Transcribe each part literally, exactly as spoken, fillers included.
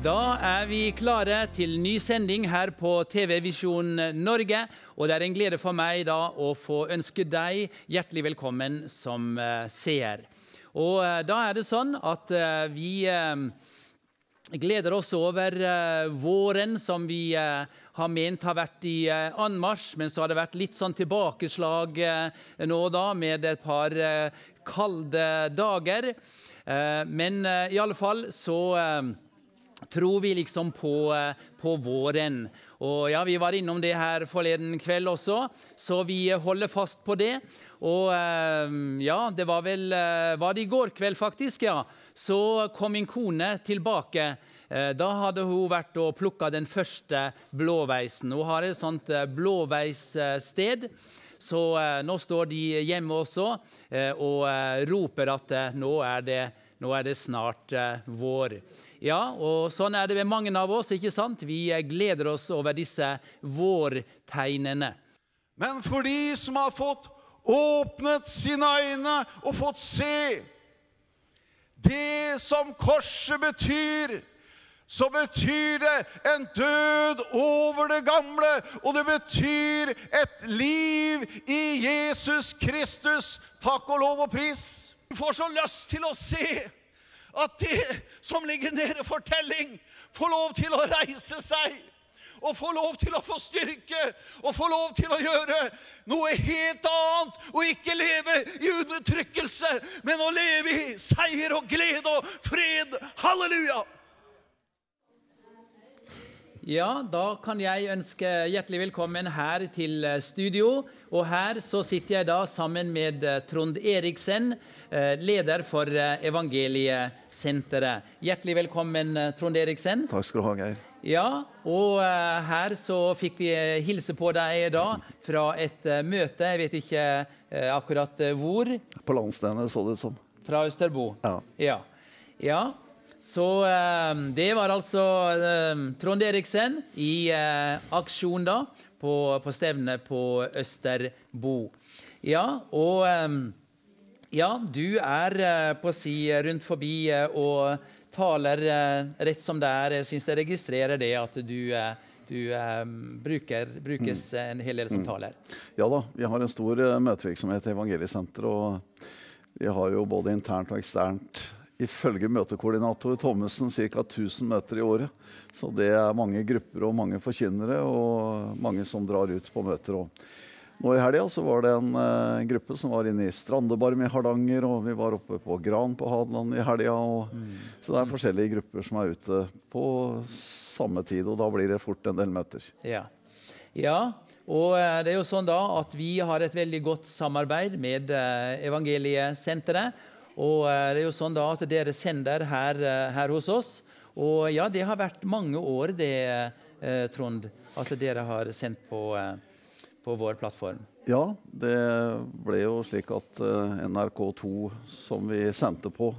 Da er vi klare til ny sending her på T V Visjon Norge, og det er en glede for meg da å få ønske deg hjertelig velkommen som uh, seer. Og uh, da er det sånn at uh, vi uh, gleder oss over uh, våren som vi uh, har ment har vært i uh, anmarsj, men så har det vært litt sånn tilbakeslag uh, nå da med et par uh, kalde dager. Uh, men uh, i alle fall så uh, tror vi liksom på, på våren. Og ja, vi var innom det her forleden kveld også, så vi holder fast på det. Og ja, det var vel, var det i går kveld faktisk, ja. Så kom min kone tilbake. Da hadde hun vært og plukket den første blåveisen. Hun har et sånt blåveissted. Så nå står de hjemme også og roper at nå er det, nå er det snart vår. Ja, og sånn er det med mange av oss, ikke sant? Vi gleder oss over disse vårtegnene. Men for de som har fått åpnet sine øyne og fått se det som korset betyr, så betyr det en død over det gamle, og det betyr et liv i Jesus Kristus. Takk og lov og pris. Vi får så lyst til å se at det som ligger nede i fortelling får lov til å reise seg, og får lov til å få styrke, og får lov til å gjøre noe helt annet, og ikke leve i undertrykkelse, men å leve i seier og glede og fred. Halleluja! Ja, da kan jeg ønske hjertelig velkommen her til studio, og her så sitter jeg da sammen med Trond Eriksen, leder for Evangeliesenteret. Hjertelig velkommen, Trond Eriksen. Takk skal du ha, Geir. Ja, og her så fikk vi hilse på deg da fra et møte, jeg vet ikke akkurat hvor. På Landstedet så det ut som. Fra Østerbo. Ja. Ja, ja. Så uh, det var altså uh, Trond Eriksen i uh, aksjon da, på, på stevnet på Østerbo. Ja, og um, ja, du er uh, på å si rundt forbi uh, og taler uh, rett som det er. Jeg synes jeg registrerer det at du, uh, du uh, bruker, brukes mm. en hel del som taler. Ja da, vi har en stor uh, møtevirksomhet i Evangeliesenteret, og vi har jo både internt og eksternt ifølge møtekoordinator Thommessen ca. tusen møter i året. Så det er mange grupper og mange forkynnere og mange som drar ut på møter. Og nå i helgen så var det en uh, gruppe som var inne i Strandebarm i Hardanger, og vi var oppe på Gran på Hadeland i helgen. Og, mm. Så det er forskjellige grupper som er ute på samme tid, og da blir det fort en del møter. Ja, ja. Og uh, det er jo sånn da at vi har et veldig godt samarbeid med uh, Evangeliesenteret. Og det er jo sånn da at dere sender her, her hos oss. Og ja, det har vært mange år det, eh, Trond, at dere har sendt på, eh, på vår plattform. Ja, det ble jo slik at eh, N R K to som vi sendte på,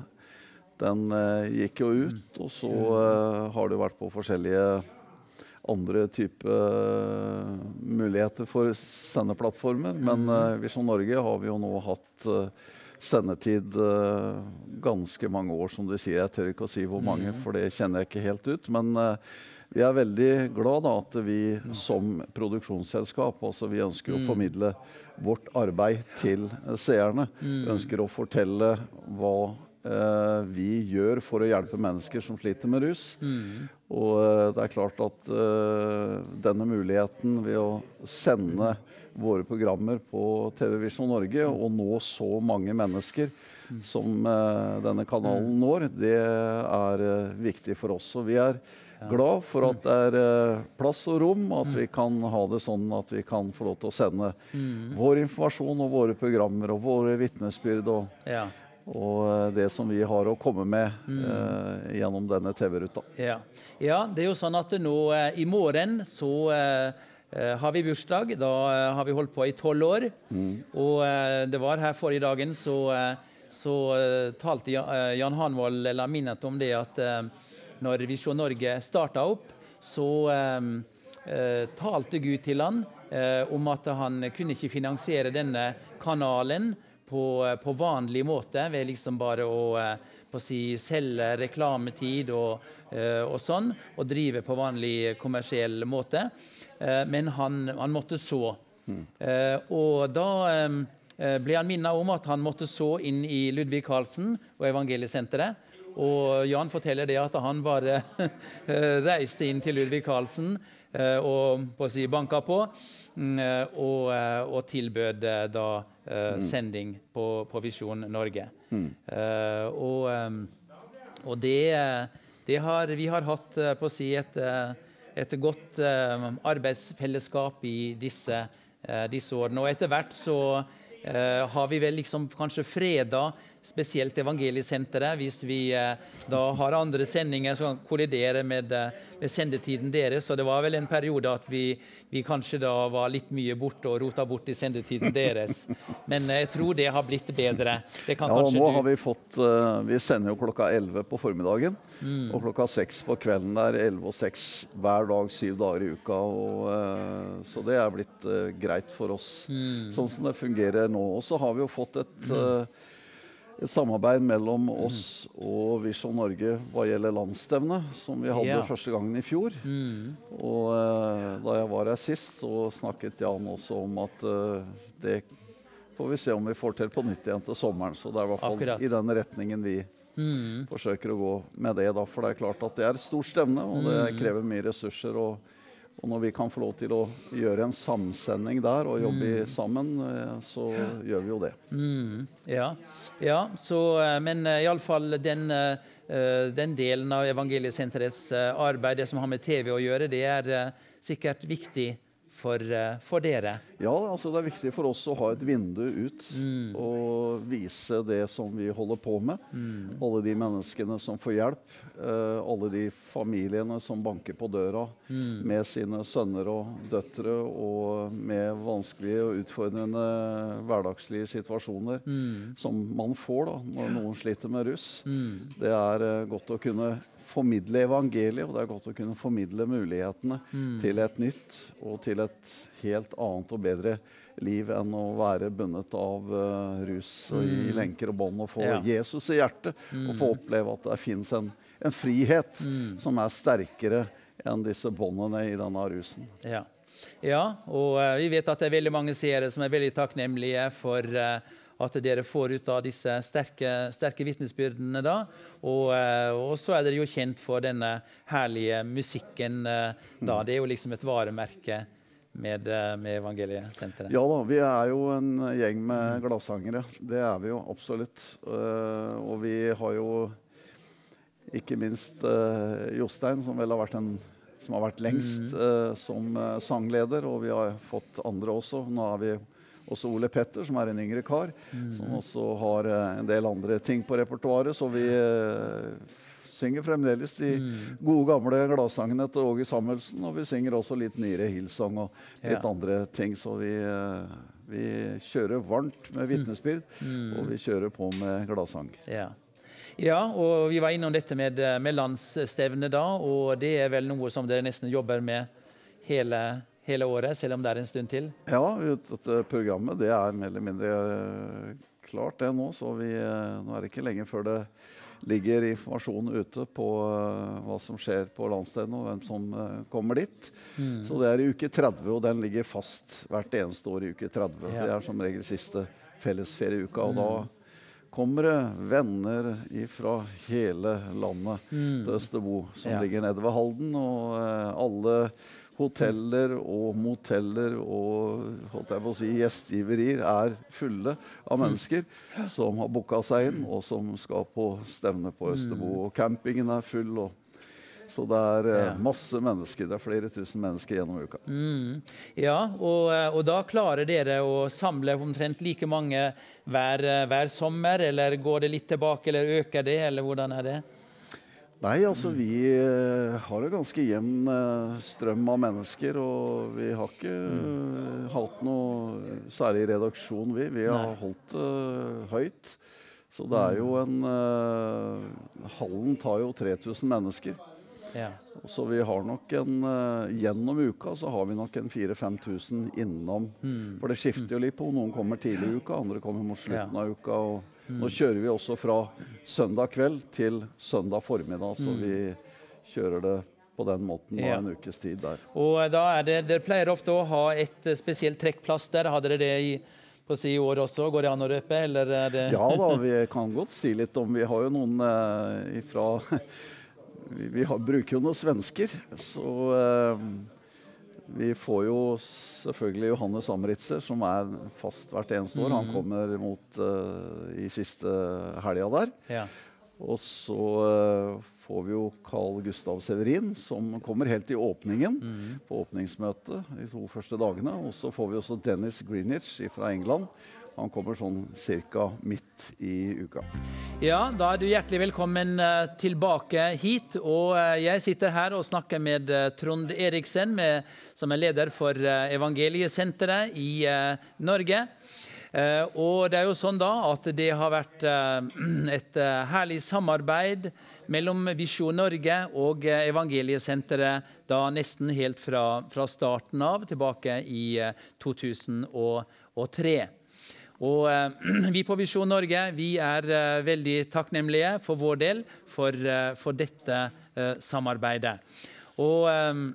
den eh, gikk jo ut. Og så eh, har det vært på forskjellige andre type eh, muligheter for sendeplattformer. Men eh, Visjon Norge har vi jo nå hatt eh, sendetid uh, ganske mange år, som du sier. Jeg tør ikke å si hvor mange, for det kjenner jeg ikke helt ut. Men uh, vi er veldig glad da, at vi som produksjonsselskap, altså vi ønsker å formidle vårt arbeid til uh, seerne. Vi ønsker å fortelle hva uh, vi gjør for å hjelpe mennesker som sliter med rus. Mm. Og uh, det er klart at uh, denne muligheten ved å sende våre programmer på T V Visjon Norge og nå så mange mennesker som uh, denne kanalen når, det er uh, viktig for oss. Og vi er glad for at det er uh, plass og rom, at vi kan ha det sånn at vi kan få lov til å sende mm. vår informasjon og våre programmer og våre vitnesbyrd og, ja. og uh, det som vi har å komme med mm. uh, gjennom denne T V-ruta. Ja. ja, det er jo sånn at nå uh, i morgen så uh, Uh, har vi bursdag. Da uh, har vi holdt på i tolv år. Mm. Og uh, det var her forrige dagen, så, uh, så uh, talte Jan, uh, Jan Hanvold, eller minnet om det at uh, når Visjon Norge startet opp, så um, uh, talte Gud til han uh, om at han kunne ikke finansiere denne kanalen på, på vanlig måte, ved liksom bare å, på å si, selge reklametid og, og sånn, og drive på vanlig kommersiell måte. Men han, han måtte så. Mm. Og da ble han minnet om at han måtte så inn i Ludvig Carlsen og Evangeliesenteret. Og Jan forteller det at han bare reiste inn til Ludvig Carlsen og på å si, banka på og, og tilbød da mm. sending på, på Visjon Norge. Mm. Og, og det, det har, vi har hatt på å si et, et godt arbeidsfellesskap i disse, disse årene. Og etter hvert så har vi vel liksom kanskje freda spesielt Evangeliesenteret, hvis vi eh, da har andre sendinger som kolliderer med, med sendetiden deres. Så det var vel en periode at vi, vi kanskje da var litt mye borte og rota bort i sendetiden deres. Men jeg tror det har blitt bedre. Det kan ja, kanskje nå du... har vi fått, uh, vi sender jo klokka elleve på formiddagen, mm. og klokka seks på kvelden der, elleve og seks hver dag, syv dager i uka. Og, uh, så det er blitt uh, greit for oss, mm. sånn som det fungerer nå. Og så har vi jo fått et... Uh, et samarbeid mellom oss og Visjon Norge hva gjelder landsstevne, som vi hadde ja. første gangen i fjor. Mm. Og eh, da jeg var her sist, så snakket Jan også om at eh, det får vi se om vi får til på nytt igjen til sommeren. Så det er i hvert fall Akkurat. I den retningen vi mm. forsøker å gå med det. Da. For det er klart at det er et stort stevne, og det krever mye ressurser. Og, og når vi kan få lov til å gjøre en samsending der og jobbe mm. sammen, så ja. gjør vi jo det. Mm. Ja, ja så, men i alle fall den, den delen av Evangeliesenterets arbeid, det som har med T V å gjøre, det er sikkert viktig for, for dere. Ja, altså det er viktig for oss å ha et vindu ut mm. og vise det som vi holder på med. Mm. Alle de menneskene som får hjelp, eh, alle de familiene som banker på døra mm. med sine sønner og døtre og med vanskelige og utfordrende hverdagslige situasjoner mm. som man får da, når noen sliter med russ. Mm. Det er eh, godt å kunne formidle evangeliet, og det er godt å kunne formidle mulighetene mm. til et nytt og til et helt annet og bedre liv enn å være bundet av uh, rus og mm. i lenker og bånd og få ja. Jesus i hjertet mm. og få oppleve at det finnes en, en frihet mm. som er sterkere enn disse båndene i denne rusen. Ja, ja og uh, vi vet at det er veldig mange seere som er veldig takknemlige for uh, at dere får ut av disse sterke, sterke vitnesbyrdene da. Og, og så er dere jo kjent for denne herlige musikken da. Det er jo liksom et varemerke med, med Evangeliesenteret. Ja da, vi er jo en gjeng med gladsangere. Det er vi jo absolutt. Og vi har jo ikke minst Jostein, som vel har vært en som har vært lengst mm. som sangleder, og vi har fått andre også. Nå er vi også Ole Petter, som er en yngre kar, mm. som også har uh, en del andre ting på repertoaret, så vi uh, synger fremdeles de mm. gode gamle gladsangene til Åge Samuelsen, og vi synger også litt nyere Hillsong og litt ja. andre ting, så vi, uh, vi kjører varmt med vitnesbyrd, mm. og vi kjører på med gladsang. Ja. Ja, og vi var innom dette med, med landsstevne da, og det er vel noe som dere nesten jobber med hele hele året, selv om det er en stund til? Ja, dette programmet det er mer eller mindre klart det nå, så vi, nå er det ikke lenge før det ligger informasjon ute på uh, hva som skjer på landsstevnet og hvem som uh, kommer dit. Mm. Så det er i uke tretti, og den ligger fast hvert eneste år i uke tretti. Ja. Det er som regel siste fellesferieuka, og mm. da kommer det venner fra hele landet mm. til Østerbo, som ja. ligger nede ved Halden, og uh, alle hoteller og moteller og holdt jeg på å si, gjestgiverier er fulle av mennesker mm. som har booket seg inn, og som skal på stevne på Østerbo. Mm. Og campingen er full, og, så det er ja. masse mennesker. Det er flere tusen mennesker gjennom uka. Mm. Ja, og, og da klarer dere å samle omtrent like mange hver, hver sommer, eller går det litt tilbake, eller øker det, eller hvordan er det? Nei, altså vi uh, har en ganske jevn uh, strøm av mennesker, og vi har ikke uh, hatt noe særlig redaksjon, vi. Vi har Nei. holdt uh, høyt. Så det er jo en... Uh, hallen tar jo tre tusen mennesker. Ja. Så vi har nok en, uh, gjennom uka så har vi nok en fire-fem tusen innom. Mm. For det skifter jo litt på. Noen kommer tidlig i uka, andre kommer mot slutten ja. av uka. Og mm. nå kjører vi også fra søndag kveld til søndag formiddag, så mm. vi kjører det på den måten ja. en ukes tid der. Og da er det, dere pleier ofte å ha et spesielt trekkplass der. Hadde dere det i, på si år også? Går det an å røpe, eller er det... Ja da, vi kan godt si litt om, vi har jo noen eh, ifra, vi, vi har, bruker jo noen svensker, så eh, vi får jo selvfølgelig Johannes Amritzer, som er fast hvert eneste år. Mm. Han kommer mot eh, i siste helga der. Ja. Og så uh, får vi jo Carl Gustav Severin, som kommer helt i åpningen, mm. på åpningsmøtet de to første dagene. Og så får vi også Dennis Greenwich fra England. Han kommer sånn cirka midt i uka. Ja, da er du hjertelig velkommen uh, tilbake hit. Og uh, jeg sitter her og snakker med uh, Trond Eriksen, med, som er leder for uh, Evangeliesenteret i uh, Norge. Uh, og det er jo sånn da at det har vært uh, et uh, herlig samarbeid mellom Visjon Norge og uh, Evangeliesenteret da nesten helt fra, fra starten av, tilbake i uh, to tusen og tre. Og uh, vi på Visjon Norge, vi er uh, veldig takknemlige for vår del for, uh, for dette uh, samarbeidet. Og um,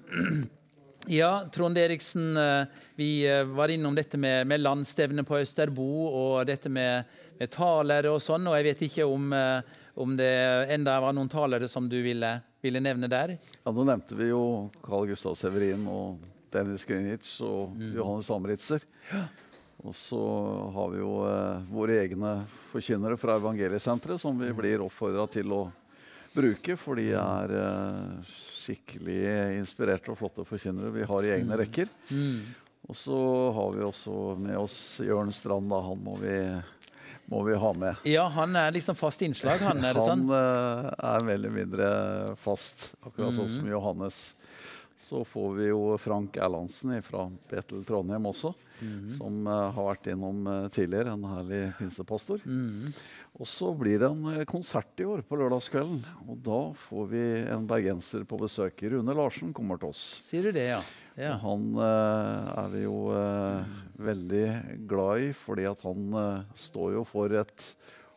ja, Trond Eriksen, vi var innom dette med, med landstevne på Østerbo, og dette med, med talere og sånn, og jeg vet ikke om, om det enda var noen talere som du ville, ville nevne der? Ja, nå nevnte vi jo Carl Gustav Severin og Dennis Greenwich og mm. Johannes Amritzer. Ja. Og så har vi jo eh, våre egne forkynnere fra Evangeliesenteret, som vi blir oppfordret til å bruke, for de er eh, skikkelig inspirerte og flotte forkynnere vi har i egne rekker. Mm. Og så har vi også med oss Jørn Strand, da. Han må vi, må vi ha med. Ja, han er liksom fast innslag, han, er det sånn? Han eh, er veldig mindre fast, akkurat sånn som Johannes. Så får vi jo Frank Erlandsen fra Betel Trondheim også, mm-hmm. som uh, har vært innom uh, tidligere, en herlig pinsepastor. Mm-hmm. Og så blir det en uh, konsert i år på lørdagskvelden, og da får vi en bergenser på besøk. Rune Larsen kommer til oss. Sier du det, ja? Ja. Og han uh, er vi jo uh, veldig glad i, fordi at han uh, står jo for et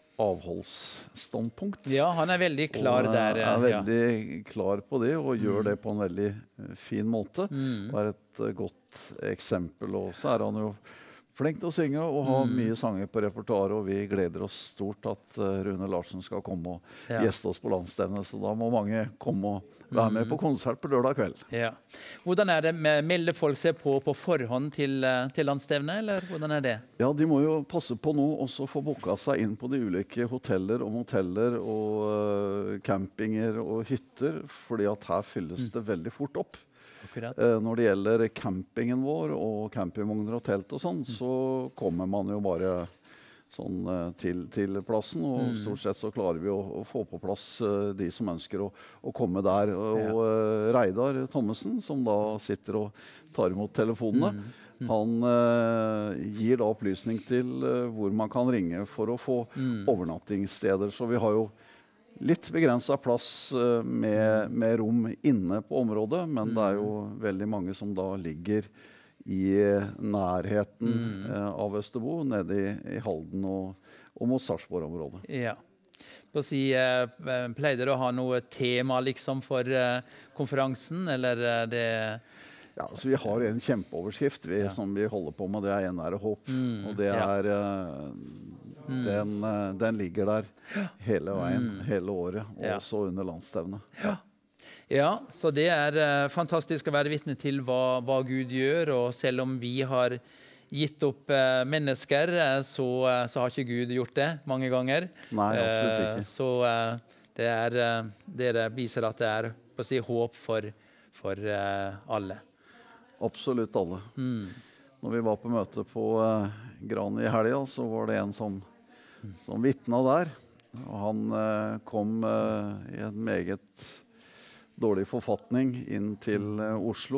avholdsstandpunkt. Ja, han er veldig klar og der. er veldig ja. klar på det, og gjør mm. det på en veldig fin måte. Mm. Og er et uh, godt eksempel. Og så er han jo flink til å synge og ha mm. mye sanger på repertoaret, og vi gleder oss stort at uh, Rune Larsen skal komme og ja. gjeste oss på landstevnet. Så da må mange komme og være med på konsert på lørdag kveld. Ja. Hvordan er det? Melder folk seg på på forhånd til, til landstevnet, eller hvordan er det? Ja, de må jo passe på nå også få booka seg inn på de ulike hoteller og moteller og uh, campinger og hytter, fordi at her fylles det veldig fort opp. Uh, når det gjelder campingen vår og campingvogner og telt og sånn, mm. så kommer man jo bare sånn uh, til, til plassen, og mm. stort sett så klarer vi å, å få på plass uh, de som ønsker å, å komme der. Og ja. uh, Reidar Thommessen, som da sitter og tar imot telefonene, mm. Mm. han uh, gir da opplysning til uh, hvor man kan ringe for å få mm. overnattingssteder. Så vi har jo litt begrenset plass uh, med, med rom inne på området, men mm. det er jo veldig mange som da ligger i nærheten mm. uh, av Østerbo, nede i, i Halden og, og mot Sarpsborg-området. Ja. På å si, uh, pleier dere å ha noe tema liksom for uh, konferansen, eller uh, det... Ja, så vi har en kjempeoverskrift vi, ja. som vi holder på med, det er En ære håp. Mm. Og det er... Uh, mm. den, uh, den ligger der hele veien, mm. hele året, og ja. også under landstevnet. Ja. Ja, så det er uh, fantastisk å være vitne til hva, hva Gud gjør, og selv om vi har gitt opp uh, mennesker, uh, så, uh, så har ikke Gud gjort det mange ganger. Nei, absolutt ikke. Uh, så uh, det er, uh, dere viser at det er på å si, håp for, for uh, alle. Absolutt alle. Mm. Når vi var på møte på uh, Gran i helga, så var det en som, som vittna der. Og han uh, kom uh, i en meget dårlig forfatning inn til uh, Oslo,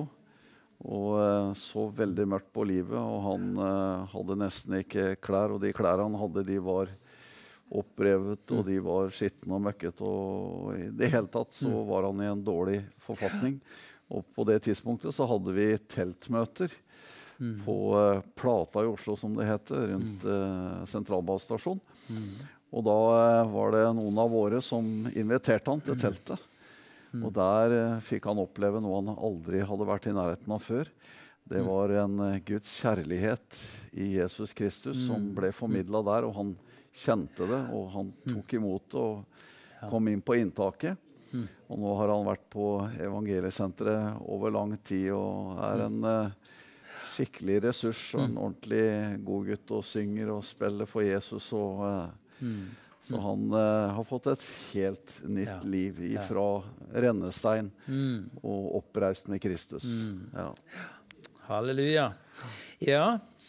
og uh, så veldig mørkt på livet, og han uh, hadde nesten ikke klær, og de klær han hadde, de var opprevet, og de var skitten og møkket, og i det hele tatt så var han i en dårlig forfatning. Og på det tidspunktet så hadde vi teltmøter mm. på uh, Plata i Oslo, som det heter, rundt uh, sentralbasestasjon. Mm. Og da uh, var det noen av våre som inviterte han til teltet. Mm. Og der uh, fikk han oppleve noe han aldri hadde vært i nærheten av før. Det var en uh, Guds kjærlighet i Jesus Kristus mm. som ble formidlet der, og han kjente det, og han tok imot det og kom inn på inntaket. Mm. Og nå har han vært på Evangeliesenteret over lang tid og er en uh, skikkelig ressurs og en ordentlig god gutt og synger og spiller for Jesus. Og, uh, mm. Så han uh, har fått et helt nytt ja. liv ifra ja. rennestein mm. og oppreist med Kristus. Mm. Ja. Halleluja. Ja.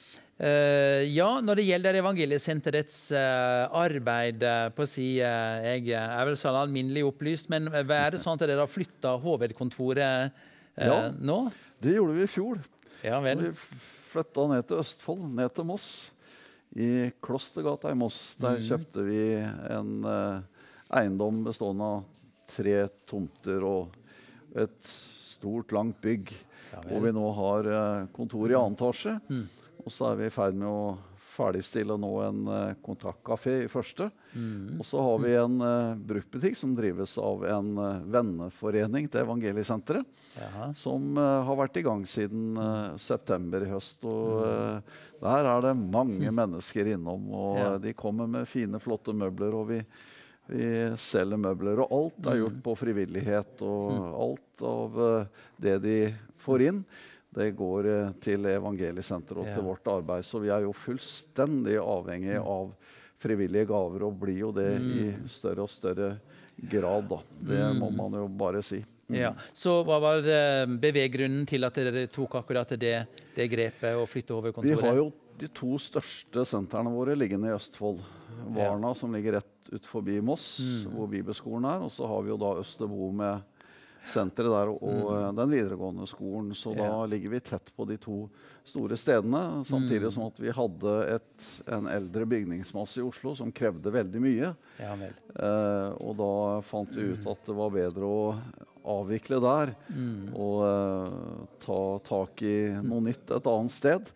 Uh, ja, når det gjelder Evangeliesenterets uh, arbeid uh, på å si, uh, jeg er vel sånn alminnelig opplyst, men uh, er det sånn at dere har flyttet hovedkontoret uh, ja, nå? Det gjorde vi i fjor. Ja, vel. Så vi flyttet ned til Østfold, ned til Moss. I Klostergata i Moss. Der mm. kjøpte vi en uh, eiendom bestående av tre tomter og et stort, langt bygg. Ja, hvor vi nå har uh, kontor i annen etasje. Mm. Og så er vi i ferd med å ferdigstille nå en uh, kontaktkafé i første. Mm. Og så har vi en uh, bruktbutikk som drives av en uh, venneforening til Evangeliesenteret. Jaha. Som uh, har vært i gang siden uh, september i høst. Og uh, der er det mange mm. mennesker innom. Og ja. de kommer med fine, flotte møbler. Og vi, vi selger møbler. Og alt er gjort på frivillighet. Og mm. alt av uh, det de får inn, det går uh, til Evangeliesenteret og ja. til vårt arbeid. Så vi er jo fullstendig avhengig mm. av frivillige gaver, og blir jo det mm. i større og større grad. Da. Det mm. må man jo bare si. Mm. Ja. Så hva var uh, beveggrunnen til at dere tok akkurat det, det grepet og flytte over kontoret? Vi har jo de to største sentrene våre liggende i Østfold. Varna, ja. som ligger rett ut forbi Moss, mm. hvor Bibelskolen er. Og så har vi jo da Østerbo med senteret der og mm. den videregående skolen. Så ja. da ligger vi tett på de to store stedene, samtidig mm. som at vi hadde et, en eldre bygningsmasse i Oslo som krevde veldig mye. Ja, vel. Eh, og da fant vi ut at det var bedre å avvikle der mm. og eh, ta tak i noe nytt et annet sted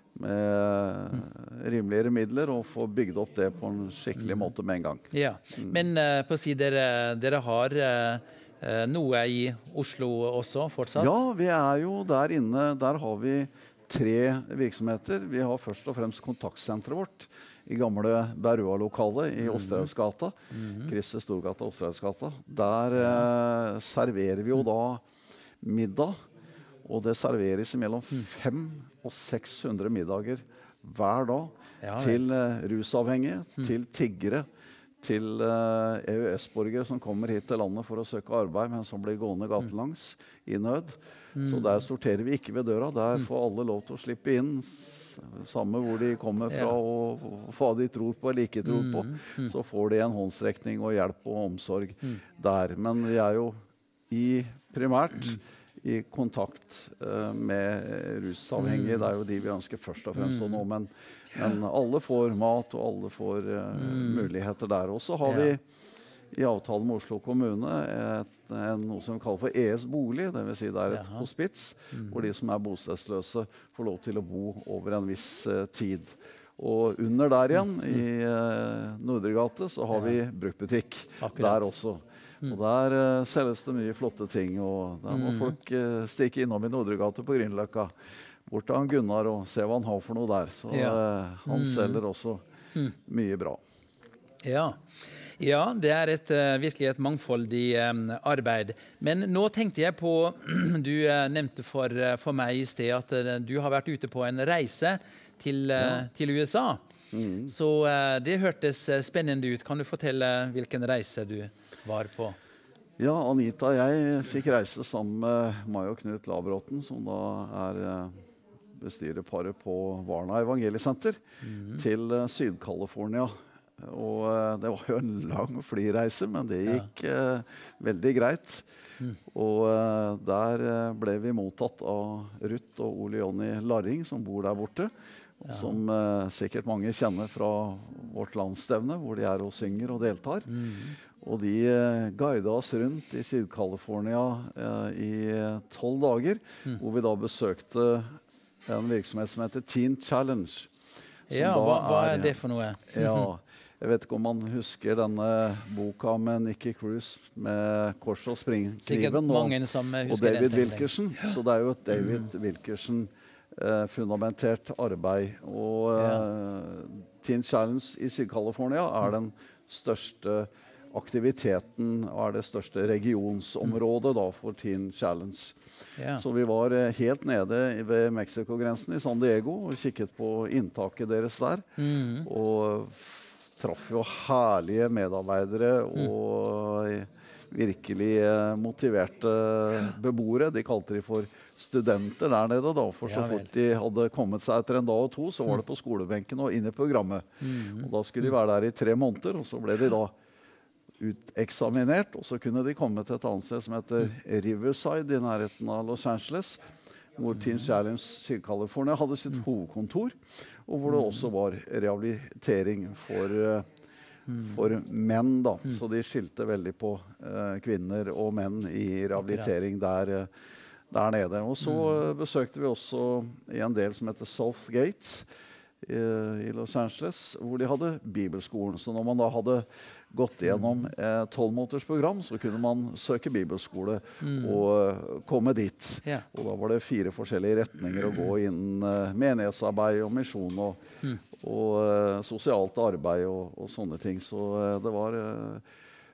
med rimeligere midler og få bygd opp det på en skikkelig måte med en gang. Ja, mm. Men uh, på å si dere, dere har uh, uh, noe i Oslo også fortsatt? Ja, vi er jo der inne. Der har vi tre virksomheter. Vi har først og fremst kontaktsenteret vårt i gamle Berua-lokalet i mm. Osterhausgata. Mm. Kriste Storgata, Osterhausgata. Der uh, serverer vi jo da middag. Og det serveres mellom fem og seks hundre middager hver dag ja, til uh, rusavhengige, mm. til tiggere, til uh, E U S-borgere som kommer hit til landet for å søke arbeid, men som blir gående gatelangs i nød. Mm. Så der sorterer vi ikke ved døra. Der får alle lov til å slippe inn, samme hvor de kommer fra ja. og, og hva de tror på eller ikke tror på. Mm. Så får de en håndsrekning og hjelp og omsorg mm. der. Men vi er jo i primært mm. i kontakt uh, med rusavhengige. Mm. Det er jo de vi ønsker først og fremst mm. nå, men, men alle får mat, og alle får uh, mm. muligheter der. Og så har ja. vi i avtale med Oslo kommune et, en, noe som vi kaller for E S bolig, det vil si det er et Jaha. hospits, mm. hvor de som er bostedsløse får lov til å bo over en viss uh, tid. Og under der igjen, mm. i uh, Nordregate, så har ja. vi bruktbutikk Akkurat. der også. Mm. Og der uh, selges det mye flotte ting, og der må mm. folk uh, stikke innom i Nordregate på Grünerløkka, bort til han Gunnar og se hva han har for noe der. Så ja. uh, han mm. selger også mm. mye bra. Ja. ja, det er et, uh, virkelig et mangfoldig um, arbeid. Men nå tenkte jeg på, du uh, nevnte for, uh, for meg i sted at uh, du har vært ute på en reise til, uh, ja. til U S A. Mm. Så uh, det hørtes uh, spennende ut. Kan du fortelle hvilken reise du var på? Ja, Anita og jeg fikk reise sammen med Mai og Knut Labråten, som da er bestyrerparet på Varna Evangeliesenter, mm. til uh, Syd-California. Og uh, det var jo en lang flyreise, men det gikk ja. uh, veldig greit. Mm. Og uh, der uh, ble vi mottatt av Ruth og Ole Jonny Larring, som bor der borte. Ja. Som eh, sikkert mange kjenner fra vårt landsstevne, hvor de er og synger og deltar. Mm. Og de eh, guidet oss rundt i Syd-California eh, i tolv dager, mm. hvor vi da besøkte en virksomhet som heter Teen Challenge. Ja, hva, hva er det for noe? Ja, jeg vet ikke om man husker denne boka med Nicky Cruz med Kors og springkniven og, og David Wilkerson. Så det er jo et David mm. Wilkerson eh, fundamentert arbeid. Og eh, ja. Teen Challenge i Syd-California er den største aktiviteten og er det største regionsområdet da, for Teen Challenge. Ja. Så vi var helt nede ved Mexico-grensen i San Diego og kikket på inntaket deres der. Mm. Og traff jo herlige medarbeidere og mm. virkelig motiverte beboere. De kalte de for studenter der nede da, for så fort de hadde kommet seg etter en dag og to, så var det på skolebenken og inn i programmet. Mm. Og da skulle de være der i tre måneder, og så ble de da uteksaminert, og så kunne de komme til et annet sted som heter Riverside i nærheten av Los Angeles, hvor Teen Challenge Syd-California hadde sitt hovedkontor, og hvor det også var rehabilitering for, for menn. Da. Så de skilte veldig på uh, kvinner og menn i rehabilitering der, der nede. Og så besøkte vi også i en del som heter Southgate i Los Angeles, hvor de hadde bibelskolen. Så når man da hadde gått gjennom eh, tolv måneders program, så kunne man søke bibelskole mm. og uh, komme dit. Yeah. Og da var det fire forskjellige retninger å gå innen uh, menighetsarbeid og misjon og, mm. og uh, sosialt arbeid og, og sånne ting. Så uh, det var uh,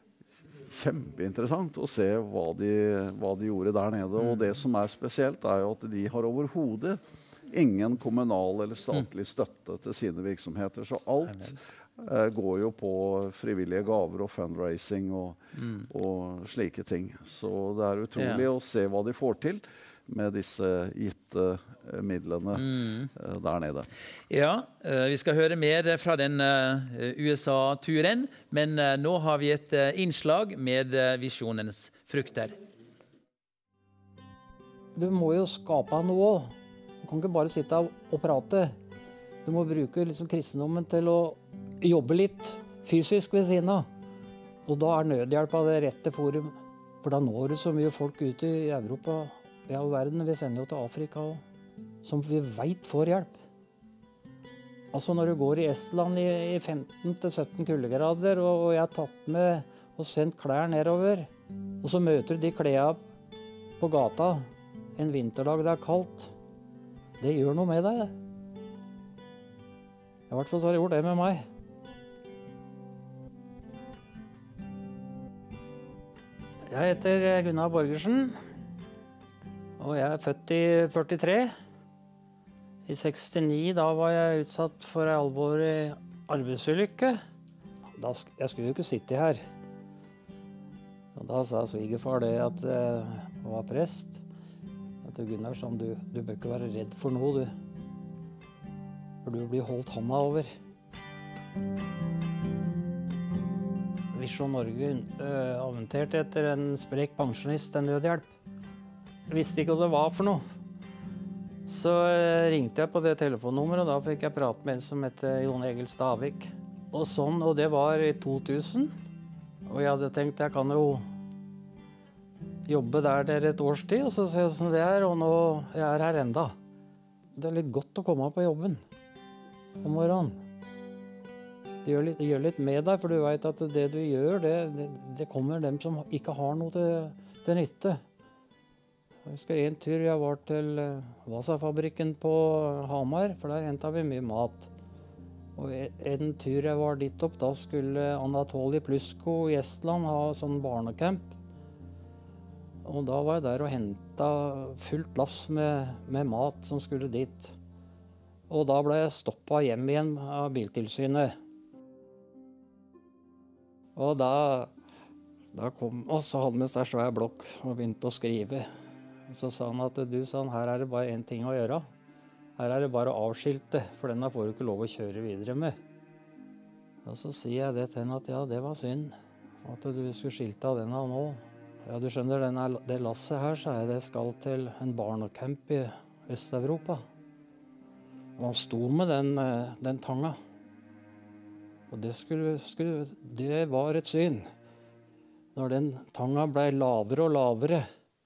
kjempeinteressant å se hva de, hva de gjorde der nede. Mm. Og det som er spesielt er jo at de har overhodet ingen kommunal eller statlig støtte til sine virksomheter. Så alt eh, går jo på frivillige gaver og fundraising og, mm. og slike ting. Så det er utrolig ja. Å se hva de får til med disse gitte eh, midlene mm. eh, der nede. Ja, eh, vi skal høre mer fra den eh, U S A-turen, men eh, nå har vi et eh, innslag med eh, visjonens frukter. Du må jo skape noe også. Du kan ikke bare sitte og prate. Du må bruke liksom kristendommen til å jobbe litt fysisk ved siden av. Og da er nødhjelp av det rette forum. For da når du så mye folk ute i Europa, ja, og verden. Vi sender jo til Afrika også, som vi vet får hjelp. Altså når du går i Estland i, i femten til sytten kuldegrader, og, og jeg har tatt med og sendt klær nedover, og så møter du de klærne på gata en vinterdag det er kaldt. Det gjør noe med deg, det. I hvert fall så har det gjort det med meg. Jeg heter Gunnar Borgersen, og jeg er født i førtitre. I sekstini, da var jeg utsatt for en alvorlig arbeidsulykke. Da, jeg skulle jo ikke sitte her. Og da sa svigerfar det at jeg var prest. Gunnar, sånn, du, du bør ikke være redd for noe, du. For du blir holdt hånda over. Visjon Norge øh, avventerte etter en sprek pensjonist en nødhjelp. Jeg visste ikke hva det var for noe. Så øh, ringte jeg på det telefonnummeret, og da fikk jeg prate med en som heter Jon Egil Stavik. Og sånn, og det var i to tusen. Og jeg hadde tenkt, jeg kan jo jobbe der dere et års tid, og så ser jeg hvordan det er, og nå jeg er her enda. Det er litt godt å komme på jobben om morgenen. Det gjør litt, det gjør litt med deg, for du vet at det du gjør, det, det, det kommer dem som ikke har noe til, til nytte. Jeg husker en tur jeg var til Vasa-fabrikken på Hamar, for der hentet vi mye mat. Og en tur jeg var dit opp, da skulle Anatoly Plusko i Estland ha sånn barnecamp. Og da var jeg der og hentet fullt lass med, med mat som skulle dit. Og da ble jeg stoppet hjem igjen av biltilsynet. Og da, da kom, og så hadde vi seg svær blokk og begynte å skrive. Så sa han at du, sa han, her er det bare en ting å gjøre. Her er det bare å avskilte, for denne får du ikke lov å kjøre videre med. Og så sier jeg det til henne at ja, det var synd. At du skulle skilte av denne nå. Ja, du skjønner, denne, det lasset her, så er det skal til en barnecamp i Øst-Europa. Og han sto med den, den tanga. Og det, skulle, skulle, det var et syn. Når den tanga ble lavere og lavere,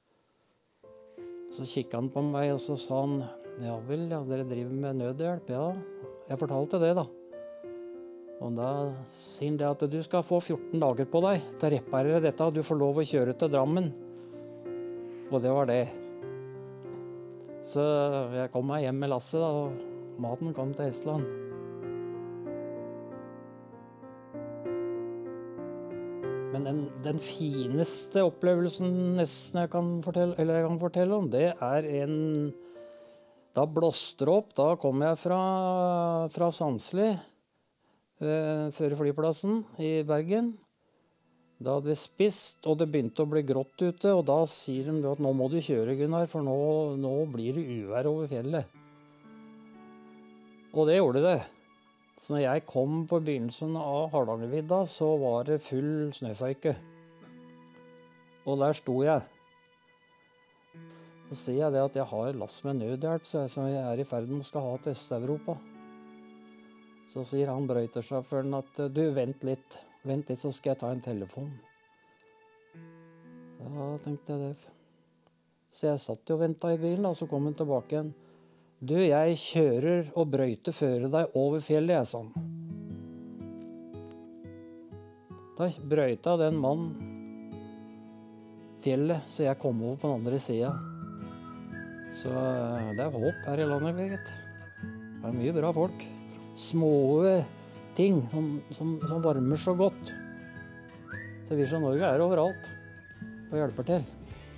så kikket han på meg, og så sa han, ja vel, ja, dere driver med nødhjelp, ja. Jeg fortalte det da. Og da sier han det at du skal få fjorten dager på deg til å reparere dette, og du får lov å kjøre til Drammen. Og det var det. Så jeg kom meg hjem med Lasse da, og maten kom til Hestland. Men den, den fineste opplevelsen nesten jeg kan fortelle, eller jeg kan fortelle om, det er en... Da blåste det opp, da kom jeg fra, fra Sandsli, eh, før flyplassen i Bergen. Da hadde vi spist, og det begynte å bli grått ute, og da sier de at nå må du kjøre, Gunnar, for nå, nå blir det uvær over fjellet. Og det gjorde det. Så når jeg kom på begynnelsen av Hardangervidda, så var det full snøføyke. Og der sto jeg. Så sier jeg det at jeg har lass med nødhjelp, så jeg, som jeg er i ferd med å skal ha til Øst-Europa. Så sier han brøytersjåføren at du, vent litt, vent litt, så skal jeg ta en telefon. Ja, tenkte jeg det. Så jeg satt jo og ventet i bilen, og så kom han tilbake igjen. Du, jeg kjører og brøyter føre deg over fjellet, jeg, sa han. Da brøyta den mannen fjellet, så jeg kom over på den andre siden. Så det er håp her i landet, vet. Det er mye bra folk. Små ting som, som, som varmer så godt. Så Visjon Norge er overalt og hjelper til.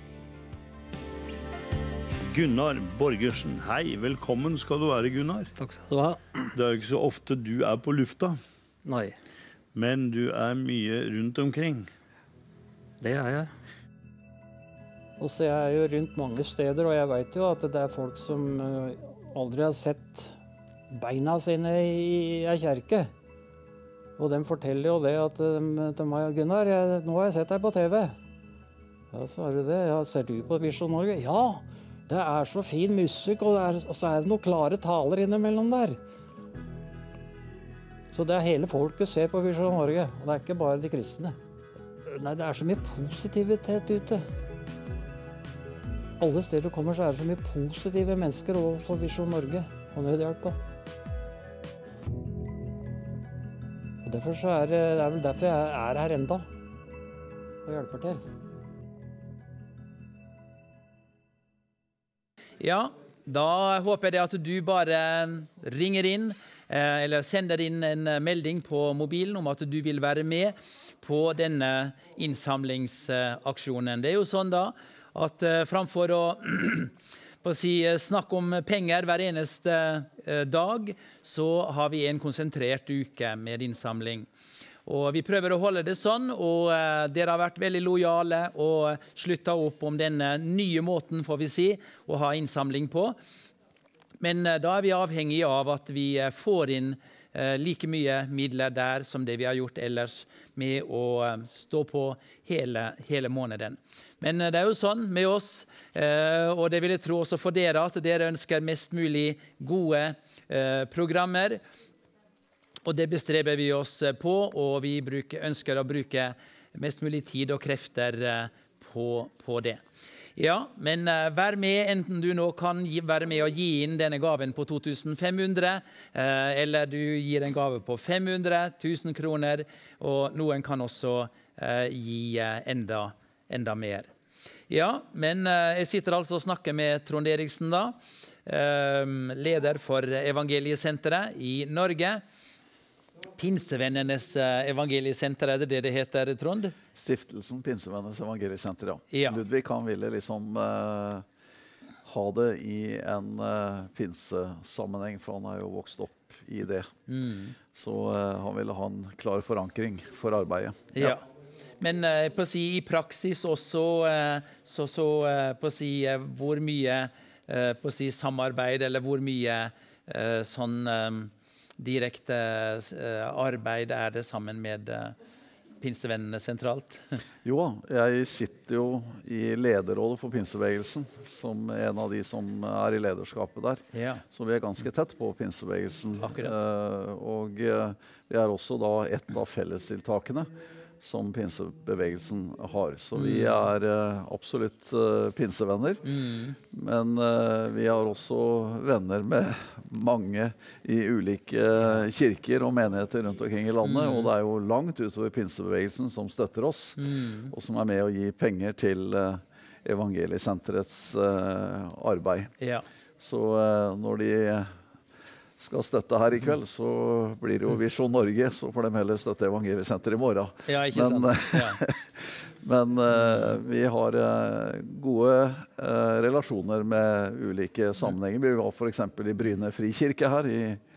Gunnar Borgersen, hei, velkommen skal du være, Gunnar. Takk skal du ha. Det er ikke så ofte du er på lufta. Nei. Men du er mye rundt omkring. Det er jeg. Og så er jeg jo rundt mange steder, og jeg vet jo at det er folk som aldri har sett beina sine i ei kjerke. Og de forteller jo det at de, til meg, Gunnar, jeg, nå har jeg sett deg på T V. Ja, så er det det. Ja, ser du på Visjon Norge? Ja! Det er så fin musikk, og, er, og så er det noen klare taler innimellom der. Så det er hele folket ser på Visjon Norge, og det er ikke bare de kristne. Nei, det er så mye positivitet ute. Alle steder du kommer, så er det så mye positive mennesker overfor Visjon Norge og nødhjelpa. Og derfor så er det, det er vel derfor jeg er her enda og hjelper til. Ja, da håper jeg at du bare ringer inn, eh, eller sender inn en melding på mobilen om at du vil være med på denne innsamlingsaksjonen. Det er jo sånn da, at eh, framfor å på å si, snakke om penger hver eneste eh, dag, så har vi en konsentrert uke med innsamling. Og vi prøver å holde det sånn, og uh, dere har vært veldig lojale og sluttet opp om denne nye måten, får vi si, å ha innsamling på. Men uh, da er vi avhengige av at vi uh, får inn uh, like mye midler der som det vi har gjort ellers med å uh, stå på hele, hele måneden. Men uh, det er jo sånn med oss, uh, og det vil jeg tro også for dere, at dere ønsker mest mulig gode uh, programmer. Og det bestreber vi oss på, og vi bruker, ønsker å bruke mest mulig tid og krefter på, på det. Ja, men uh, vær med, enten du nå kan gi, være med og gi inn denne gaven på to tusen fem hundre, uh, eller du gir en gave på fem hundre, tusen kroner, og noen kan også uh, gi uh, enda, enda mer. Ja, men uh, jeg sitter altså og snakker med Trond Eriksen da, uh, leder for Evangeliesenteret i Norge. Pinsevennenes evangeliesenter, er det det det heter, Trond? Stiftelsen Pinsevennenes evangeliesenter, ja. Ja. Ludvig, han ville liksom uh, ha det i en uh, pinsesammenheng, for han er jo vokst opp i det. Mm. Så uh, han ville ha en klar forankring for arbeidet. Ja. Ja. Men uh, på å si, i praksis også, uh, så, så uh, på å si, uh, hvor mye uh, på å si, samarbeid, eller hvor mye uh, sånn... Um, direkte uh, arbeid er det sammen med, uh, pinsevennene sentralt? Jo, jeg sitter jo i lederrådet for pinsebevegelsen, som en av de som er i lederskapet der. Ja. Så vi er ganske tett på pinsebevegelsen. Akkurat. Eh, og eh, vi er også da et av fellestiltakene som pinsebevegelsen har. Så vi er eh, absolutt eh, pinsevenner. Mm. Men eh, vi har også venner med mange i ulike eh, kirker og menigheter rundt omkring i landet. Mm. Og det er jo langt utover pinsebevegelsen som støtter oss, Mm. og som er med å gi penger til eh, Evangeliesenterets eh, arbeid. Ja. Så eh, når de skal støtte her i kveld, så blir det jo Visjon Norge, så får de heller støtte Evangeliesenteret i morgen. Ja, ikke Men, sant? Ja. Men eh, vi har eh, gode eh, relasjoner med ulike sammenhenger. Vi var for eksempel i Bryne Frikirke her i,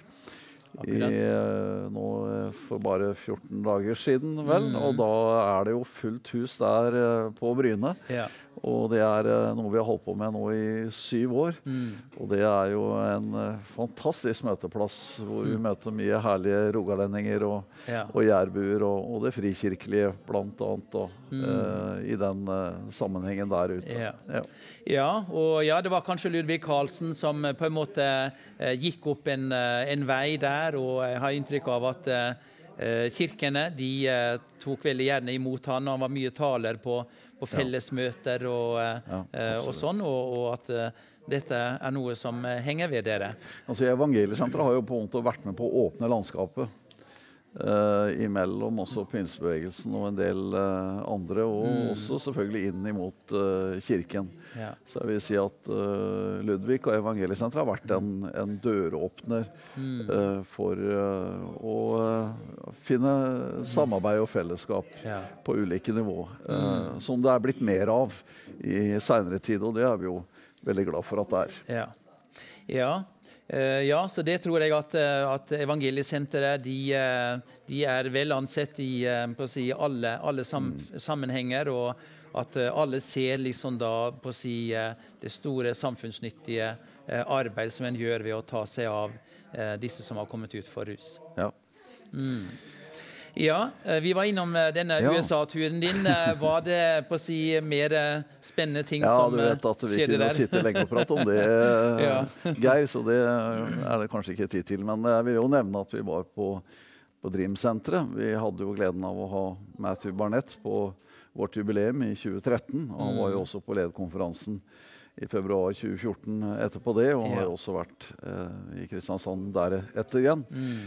i, eh, nå, eh, for bare fjorten dager siden, vel. Mm. Og da er det jo fullt hus der eh, på Bryne. Ja. Og det er eh, noe vi har holdt på med nå i syv år. Mm. Og det er jo en eh, fantastisk møteplass hvor vi møter mye herlige rogalendinger og, Ja. og jærbuer og, og det frikirkelige blant annet da, Mm. eh, i den eh, sammenhengen der ute. Ja. Ja. Ja, og ja, det var kanskje Ludvig Karlsen som eh, på en måte eh, gikk opp en, eh, en vei der, og jeg har inntrykk av at eh, kirkene, de eh, tok veldig gjerne imot han, og han var mye taler på, på fellesmøter og, eh, Ja, eh, og absolutt. sånn, og, og at eh, dette er noe som eh, henger ved dere. Altså, Evangeliesenteret har jo på en måte vært med på å åpne landskapet. Uh, imellom også pinsebevegelsen og en del uh, andre, og Mm. også selvfølgelig inn imot uh, kirken. Ja. Så jeg vil si at uh, Ludvig og Evangeliesenteret har vært en, en døråpner Mm. uh, for uh, å uh, finne samarbeid og fellesskap Ja. på ulike nivå, uh, som det er blitt mer av i senere tid, og det er vi jo veldig glad for at det er. Ja. Ja. Eh, ja, så det tror jeg at, eh, at Evangeliesenteret de, eh, de er vel ansett i eh, på å si, alle, alle sam sammenhenger, og at eh, alle ser liksom da på å si, eh, det store samfunnsnyttige eh, arbeid som en gjør ved å ta seg av eh, disse som har kommet ut for rus. Ja. Mm. Ja, eh, vi var innom eh, denne Ja. U S A-turen din. Eh, Var det på å si mer eh, spennende ting Ja, som du eh, vet at vi skjedde kunne der? sitte lenge og prate om det, Ja. Geir, så det er det kanskje ikke tid til. Men jeg vil jo nevne at vi var på, på Dream-senteret. Vi hadde jo gleden av å ha Matthew Barnett på vårt jubileum i tjue tretten. Og han var jo også på lederkonferansen i februar tjue fjorten etterpå det, og har Ja. jo også vært eh, i Kristiansand der etter igjen.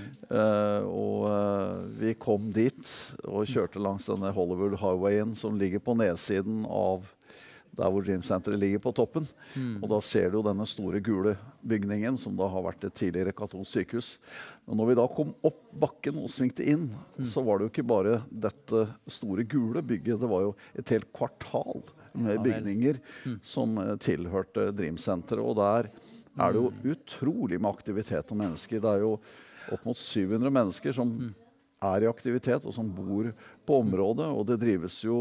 Eh, og eh, vi kom dit og kjørte langs denne Hollywood Highwayen som ligger på nedsiden av der hvor Dream-senteret ligger på toppen. Og da ser du jo denne store gule bygningen som da har vært et tidligere katolsk sykehus. Men når vi da kom opp bakken og svingte inn, så var det jo ikke bare dette store gule bygget, det var jo et helt kvartal med bygninger som eh, tilhørte Dream-senteret. Og der er det jo utrolig med aktivitet og mennesker. Det er jo opp mot syv hundre mennesker som er i aktivitet og som bor på området, og det drives jo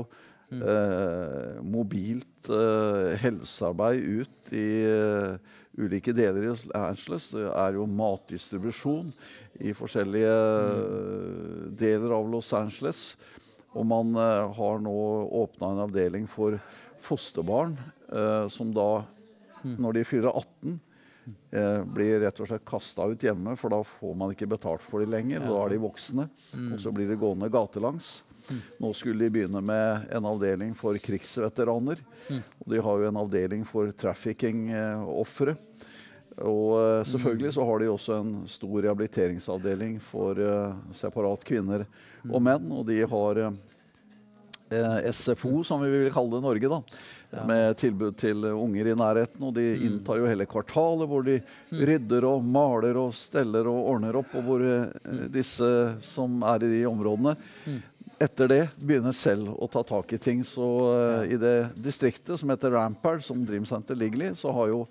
eh, mobilt eh, helsearbeid ut i eh, ulike deler i Los Angeles. Det er jo matdistribusjon i forskjellige eh, deler av Los Angeles. Og man eh, har nå åpnet en avdeling for fosterbarn, eh, som da, når de fyller atten, eh, blir rett og slett kastet ut hjemme, for da får man ikke betalt for de lenger. Da er de voksne, og så blir de gående gatelangs. Nå skulle de begynne med en avdeling for krigsveteraner, og de har jo en avdeling for trafficking-offere. Og uh, selvfølgelig så har de også en stor rehabiliteringsavdeling for uh, separat kvinner og menn, og de har uh, S F O, som vi vil kalle det i Norge, da, ja. med tilbud til unger i nærheten, og de inntar jo hele kvartalet, hvor de rydder og maler og steller og ordner opp, og hvor uh, disse som er i de områdene, etter det begynner selv å ta tak i ting. Så uh, i det distriktet som heter Rampart, som Dream Center ligger i, så har jo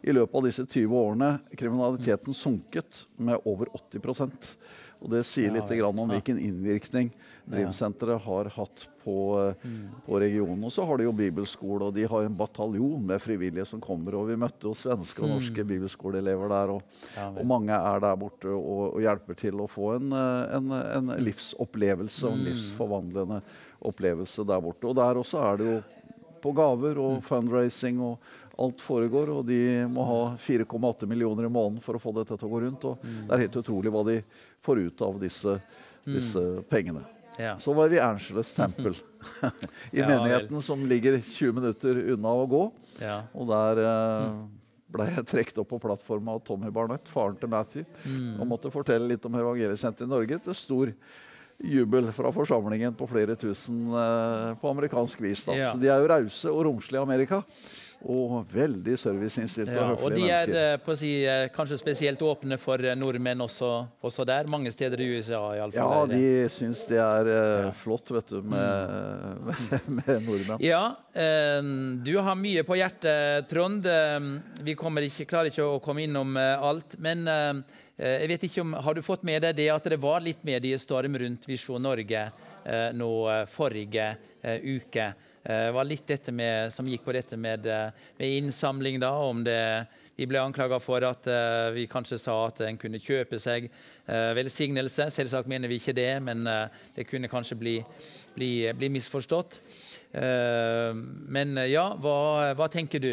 i løpet av disse tyve årene kriminaliteten sunket med over åtti prosent. Og det sier litt grann om hvilken innvirkning Dream-senteret har hatt på, på regionen. Og så har de jo bibelskole, og de har en bataljon med frivillige som kommer, og vi møtte jo svenske og norske bibelskoleelever der, og, og mange er der borte og, og hjelper til å få en, en, en livsopplevelse, og en livsforvandlende opplevelse der borte. Og der også er det jo på gaver og fundraising, og alt foregår, og de må ha fire komma åtte millioner i måneden for å få dette til å gå rundt, og det er helt utrolig hva de får ut av disse, disse pengene. Ja. Så var vi i Angeles tempel i ja, menigheten vel. Som ligger tjue minutter unna å gå. Ja. Og der eh, ble jeg trekt opp på plattformen av Tommy Barnett, faren til Matthew, mm. og måtte fortelle litt om evangeliesenteret i Norge til stor jubel fra forsamlingen på flere tusen eh, på amerikansk vis. Da. Ja. Så de er jo rause og romslige i Amerika. Og veldig serviceinnstilte ja, og høflige mennesker. Og de er på å si, kanskje spesielt åpne for nordmenn også, også der, mange steder i U S A i alle fall. Ja, de synes det er uh, flott, vet du, med, mm. med, med nordmenn. Ja, uh, du har mye på hjertet, Trond. Uh, vi kommer ikke, klarer ikke å komme innom uh, alt, men uh, jeg vet ikke om, har du fått med deg det at det var litt mediestorm rundt Visjon Norge uh, nå uh, forrige uh, uke? Det var litt dette med, som gikk på dette med, med innsamling da, om det, vi ble anklaget for at uh, vi kanskje sa at en kunne kjøpe seg uh, velsignelse. Selvsagt mener vi ikke det, men uh, det kunne kanskje bli, bli, bli misforstått. Uh, men uh, ja, hva, hva tenker du?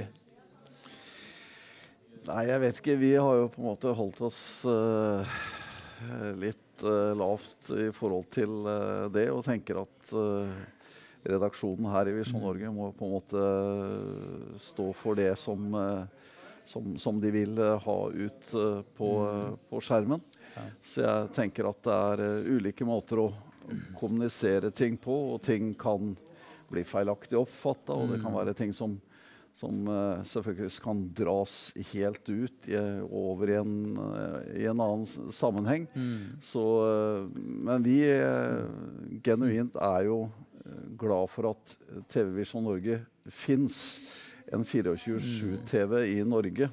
Nei, jeg vet ikke. Vi har jo på en måte holdt oss uh, litt uh, lavt i forhold til uh, det, og tenker at uh, redaksjonen her i Visjon Norge må på en måte stå for det som, som, som de vil ha ut på, på skjermen. Så jeg tenker at det er ulike måter å kommunisere ting på, og ting kan bli feilaktig oppfattet, og det kan være ting som, som selvfølgelig kan dras helt ut i, over i en, i en annen sammenheng. Mm. Så, men vi genuint er jo glad for at T V Visjon Norge finnes, en tjuefire sju T V i Norge,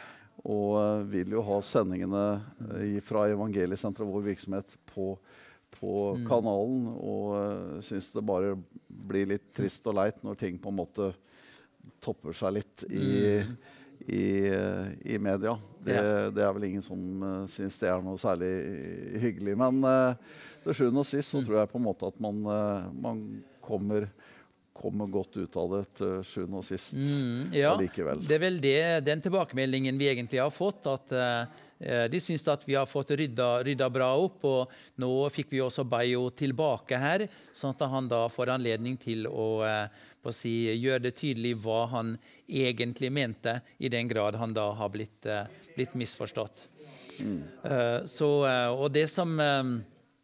og uh, vil jo ha sendingene uh, fra Evangeliesenteret, vår virksomhet, på, på mm. kanalen, og uh, synes det bare blir litt trist og leit når ting på en måte topper seg litt i, mm. i, uh, i media. Det, ja. Det er vel ingen som uh, synes det er noe særlig hyggelig, men uh, til sjuende og sist så tror jeg på en måte at man, uh, man kommer, kommer godt ut av det til sjuende og sist mm, ja, likevel. Det er vel det, den tilbakemeldingen vi egentlig har fått, at uh, de synes at vi har fått rydda, rydda bra opp, og nå fikk vi også Bayo tilbake her, sånn at han da får anledning til å, uh, å si, gjøre det tydelig hva han egentlig mente, i den grad han da har blitt, uh, blitt misforstått. Mm. Uh, så, uh, og det som... Um,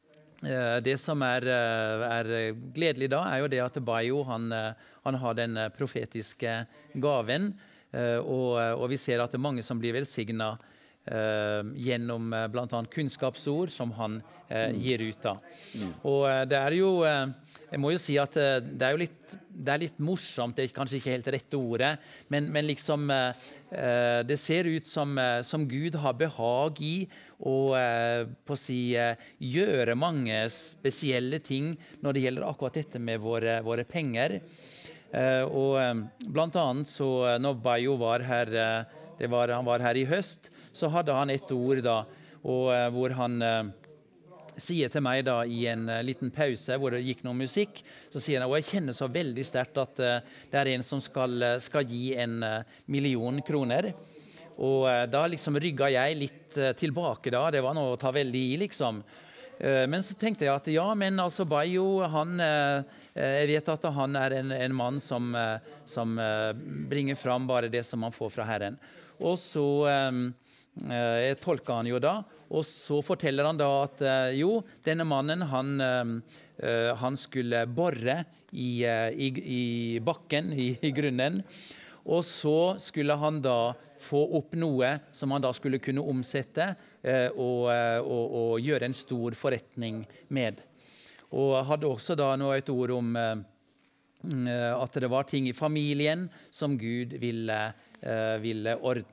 Det som er, er gledelig da, er jo det at Bayo han, han har den profetiske gaven, og, og vi ser at det er mange som blir velsignet uh, gjennom blant annet kunnskapsord som han uh, gir ut da. Mm. Og det er jo, uh, jeg må jo si at uh, det er jo litt, det er litt morsomt, det er kanskje ikke helt rette ordet, men, men liksom uh, uh, det ser ut som, uh, som Gud har behag i og uh, på å si, uh, gjøre mange spesielle ting når det gjelder akkurat dette med våre, våre penger. Uh, og um, blant annet så uh, når Bayo var her, uh, det var, han var her i høst, så hadde han et ord da, og, uh, hvor han uh, sier til meg da i en uh, liten pause hvor det gikk noe musikk, så sier han, og jeg kjenner så veldig sterkt at uh, det er en som skal, uh, skal gi en uh, million kroner. Og uh, da liksom rygget jeg litt uh, tilbake da, det var noe å ta veldig i liksom. Uh, men så tenkte jeg at ja, men altså Bayo, han, uh, jeg vet at han er en, en mann som, uh, som uh, bringer fram bare det som han får fra Herren. Og så um, uh, jeg tolker han jo da, og så forteller han da at uh, jo, denne mannen, han, uh, han skulle borre i, uh, i, i bakken, i, i grunnen, og så skulle han da få opp noe som han da skulle kunne omsette eh, og, og, og gjøre en stor forretning med. Og hadde også da nå et ord om eh, at det var ting i familien som Gud ville, eh, ville ordne,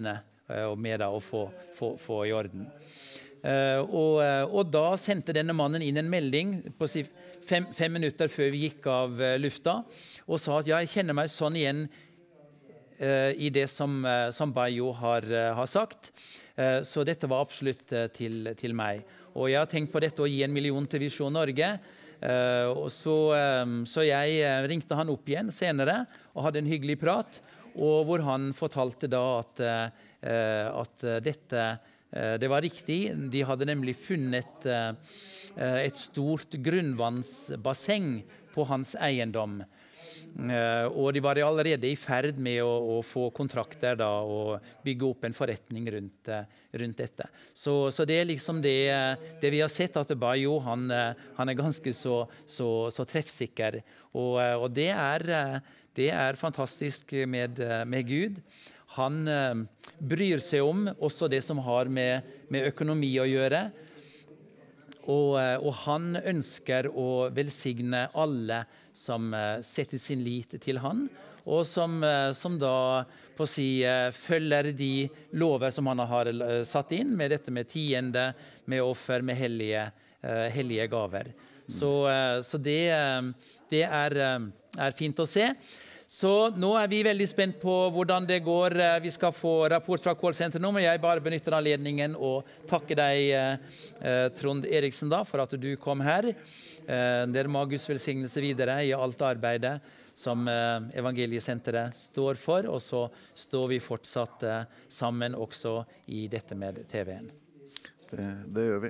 uh, og med da å få, få, få i orden. Uh, og, og da sendte denne mannen inn en melding på fem, fem minutter før vi gikk av uh, lufta, og sa at ja, jeg kjenner meg sånn igjen uh, i det som, uh, som Bayo har, uh, har sagt. Uh, så dette var absolutt uh, til, til meg. Og jeg har tenkt på dette å gi en million til Visjon Norge. Uh, og så, um, så jeg uh, ringte han opp igjen senere og hadde en hyggelig prat, og hvor han fortalte da at, uh, at uh, dette det var riktig. De hadde nemlig funnet et stort grunnvannsbasseng på hans eiendom. Og de var allerede i ferd med å, å få kontrakter da, og bygge opp en forretning rundt, rundt dette. Så, så det er liksom det, det vi har sett, at Bayo han, han er ganske så, så, så treffsikker. Og, og det, er, det er fantastisk med, med Gud. Han eh, bryr seg om også det som har med, med økonomi å gjøre. Og, eh, og han ønsker å velsigne alle som eh, setter sin lit til han, og som, eh, som da på å si, eh, følger de lover som han har eh, satt inn, med dette med tiende, med offer, med hellige, eh, hellige gaver. Så, eh, så det, det er, er fint å se. Så nå er vi veldig spent på hvordan det går. Vi skal få rapport fra callsenteret nå, men jeg bare benytter anledningen og takke deg, eh, Trond Eriksen, da, for at du kom her. Eh, dere må ha Guds velsignelse videre i alt arbeidet som eh, Evangeliesenteret står for, og så står vi fortsatt eh, sammen også i dette med T V-en. Det, det gjør vi.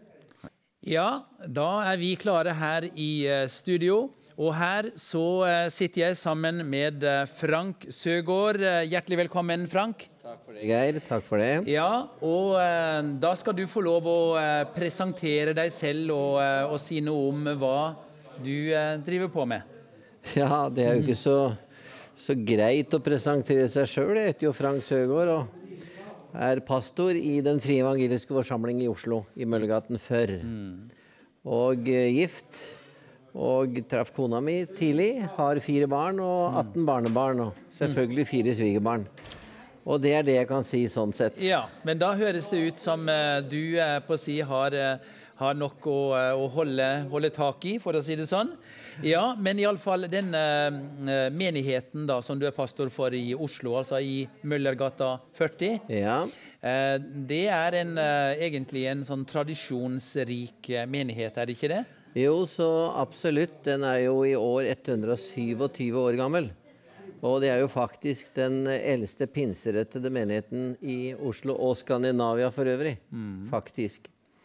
Ja, da er vi klare her i eh, studio. Og her så uh, sitter jeg sammen med uh, Frank Søgaard. Uh, hjertelig velkommen, Frank. Takk for det, Geir. Takk for det. Ja, og uh, da skal du få lov å uh, presentere deg selv og, uh, og si noe om hva du uh, driver på med. Ja, det er jo ikke så, så greit å presentere seg selv. Jeg heter jo Frank Søgaard og er pastor i Den frie evangeliske forsamling i Oslo, i Møllegaten før. Mm. Og uh, gift. Og traff kona mi tidlig, har fire barn og atten barnebarn, og selvfølgelig fire svigerbarn. Og det er det jeg kan si sånn sett. Ja, men da høres det ut som uh, du uh, på å si har, uh, har nok å, uh, å holde, holde tak i, for å si det sånn. Ja, men i alle fall den uh, menigheten da, som du er pastor for i Oslo, altså i Møllergata førti, ja. uh, det er en, uh, egentlig en sånn tradisjonsrik uh, menighet, er det ikke det? Jo, så absolutt. Den er jo i år hundre og syttisju år gammel. Og det er jo faktisk den eldste pinserettede menigheten i Oslo og Skandinavia for øvrig. Mm. Faktisk.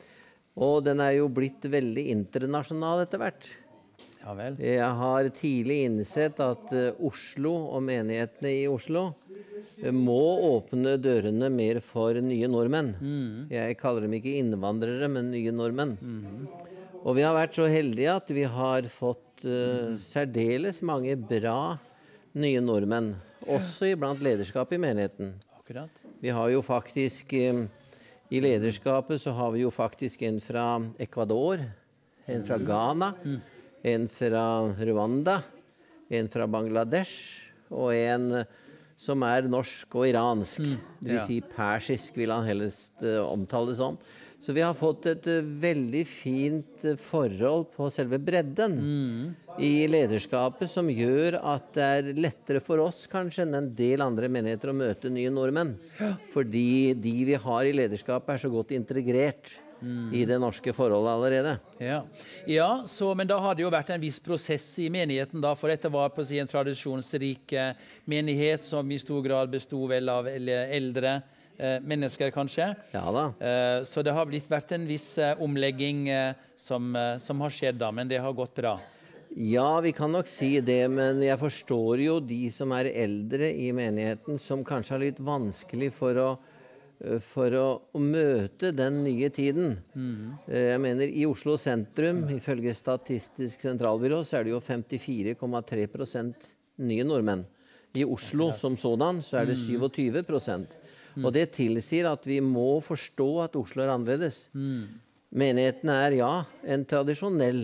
Og den er jo blitt veldig internasjonal etter hvert. Ja vel. Jeg har tidlig innsett at Oslo og menighetene i Oslo må åpne dørene mer for nye nordmenn. Mm. Jeg kaller dem ikke innvandrere, men nye nordmenn. Mm. Og vi har vært så heldige at vi har fått uh, særdeles mange bra nye nordmenn, også iblant lederskap i menigheten. Akkurat. Vi har jo faktisk, um, i lederskapet så har vi jo faktisk en fra Ecuador, en fra Ghana, mm. en fra Rwanda, en fra Bangladesh, og en som er norsk og iransk. Mm. Det vil si persisk, vil han helst uh, omtale det som. Så vi har fått et uh, veldig fint uh, forhold på selve bredden mm. i lederskapet, som gjør at det er lettere for oss kanskje enn en del andre menigheter å møte nye nordmenn. Ja. Fordi de vi har i lederskapet er så godt integrert mm. i det norske forholdet allerede. Ja, ja så, men da har det jo vært en viss prosess i menigheten da, for dette var på å si en tradisjonsrik uh, menighet som i stor grad bestod vel av eldre Eh, mennesker kanskje. Ja da. Eh, så det har blitt vært en viss eh, omlegging eh, som, eh, som har skjedd da, men det har gått bra. Ja, vi kan nok si det, men jeg forstår jo de som er eldre i menigheten, som kanskje har litt vanskelig for å, for å, å møte den nye tiden. Mm. Eh, jeg mener, i Oslo sentrum, ifølge Statistisk sentralbyrå, så er det jo femtifire komma tre prosent nye nordmenn. I Oslo som sådan, så er det syttisju prosent. Og det tilsier at vi må forstå at Oslo er annerledes. Mm. Menigheten er, ja, en tradisjonell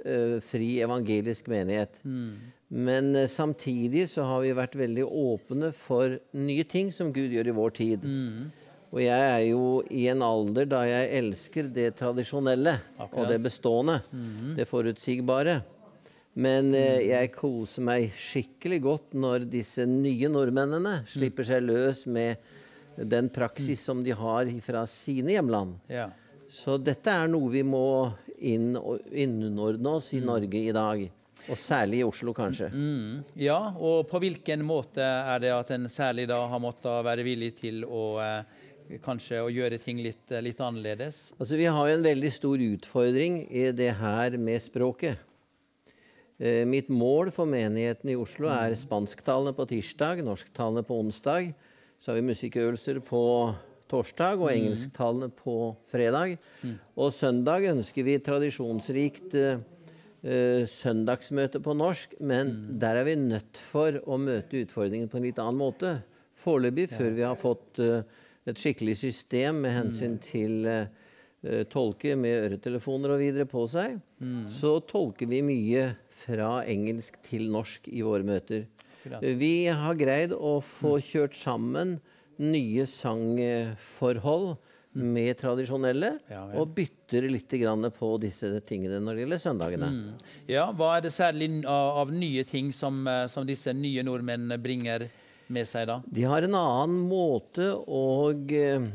eh, fri evangelisk menighet. Men eh, samtidig så har vi vært veldig åpne for nye ting som Gud gjør i vår tid. Og jeg er jo i en alder da jeg elsker det tradisjonelle og det bestående, det forutsigbare. Men eh, jeg koser meg skikkelig godt når disse nye nordmennene slipper seg løs med den praksis som de har fra sine hjemland. Ja. Så dette er noe vi må inn og innordne oss i Norge i dag. Og særlig i Oslo, kanskje. Mm. Ja, og på hvilken måte er det at en særlig da har måttet være villig til å eh, kanskje å gjøre ting litt, litt annerledes? Altså, vi har jo en veldig stor utfordring i det her med språket. Eh, mitt mål for menigheten i Oslo er spansktalende på tirsdag, norsktalende på onsdag. Så har vi musikkøvelser på torsdag og engelsktalende på fredag. Mm. Og søndag ønsker vi tradisjonsrikt eh, søndagsmøte på norsk, men mm. der er vi nødt for å møte utfordringen på en litt annen måte. Foreløpig, ja. Før vi har fått eh, et skikkelig system med hensyn mm. til eh, tolke med øretelefoner og videre på seg, mm. så tolker vi mye fra engelsk til norsk i våre møter. Vi har greid å få kjørt sammen nye sangforhold med tradisjonelle, ja, og bytter litt grann på disse tingene når det gjelder søndagene. Mm. Ja, hva er det særlig av, av nye ting som, som disse nye nordmennene bringer med seg da? De har en annen måte å uh,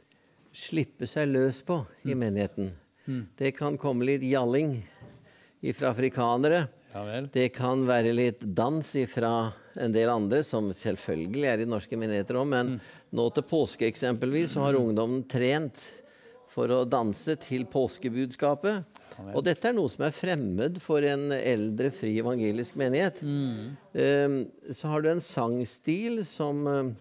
slippe seg løs på i menigheten. Mm. Det kan komme litt jalling fra afrikanere. Ja, vel. Det kan være litt dans fra en del andre, som selvfølgelig er i norske menigheter også, men mm. nå til påske eksempelvis så har ungdommen trent for å danse til påskebudskapet. Ja, og dette er noe som er fremmed for en eldre fri evangelisk menighet. Mm. Um, så har du en sangstil som um,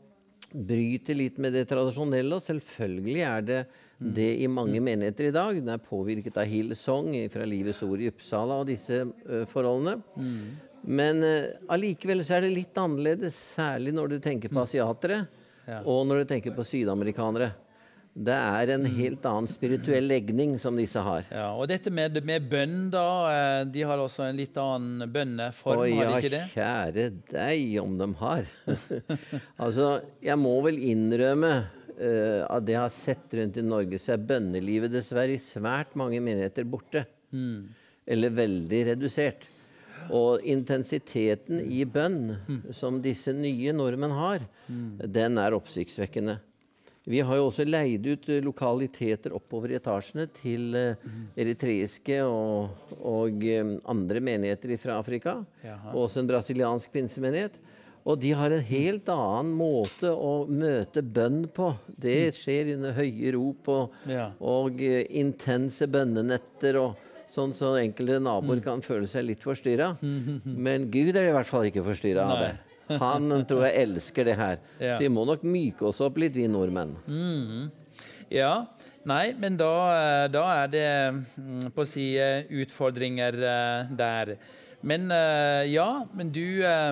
bryter litt med det tradisjonelle, og selvfølgelig er det mm. det i mange mm. menigheter i dag. Den er påvirket av Hillsong fra Livets Ord i Uppsala og disse uh, forholdene. Mm. Men uh, allikevel så er det litt annerledes, særlig når du tenker på asiatere, ja. Og når du tenker på sydamerikanere. Det er en helt annen spirituell legning som disse har. Ja, og dette med, med bønn da, de har også en litt annen bønneform, Å, har de ikke det? Ja, kjære deg om de har. Altså, jeg må vel innrømme uh, at det jeg har sett rundt i Norge, så er bønnelivet dessverre i svært mange menigheter borte. Mm. Eller veldig redusert. Og intensiteten i bønn mm. som disse nye nordmenn har, mm. den er oppsiktsvekkende. Vi har jo også leid ut lokaliteter oppover i etasjene til mm. eritreiske og, og um, andre menigheter fra Afrika. Jaha. Og også en brasiliansk pinsemenighet. Og de har en helt annen måte å møte bønn på. Det skjer under høye rop og, ja. og uh, intense bønnenetter og sånn så enkelte naboer kan føle seg litt forstyrret. Men Gud er i hvert fall ikke forstyrret av det. Han tror jeg elsker det her. Ja. Så vi må nok myke oss opp litt, vi nordmenn. Mm. Ja, nei, men da, da er det på å si utfordringer der. Men ja, men du,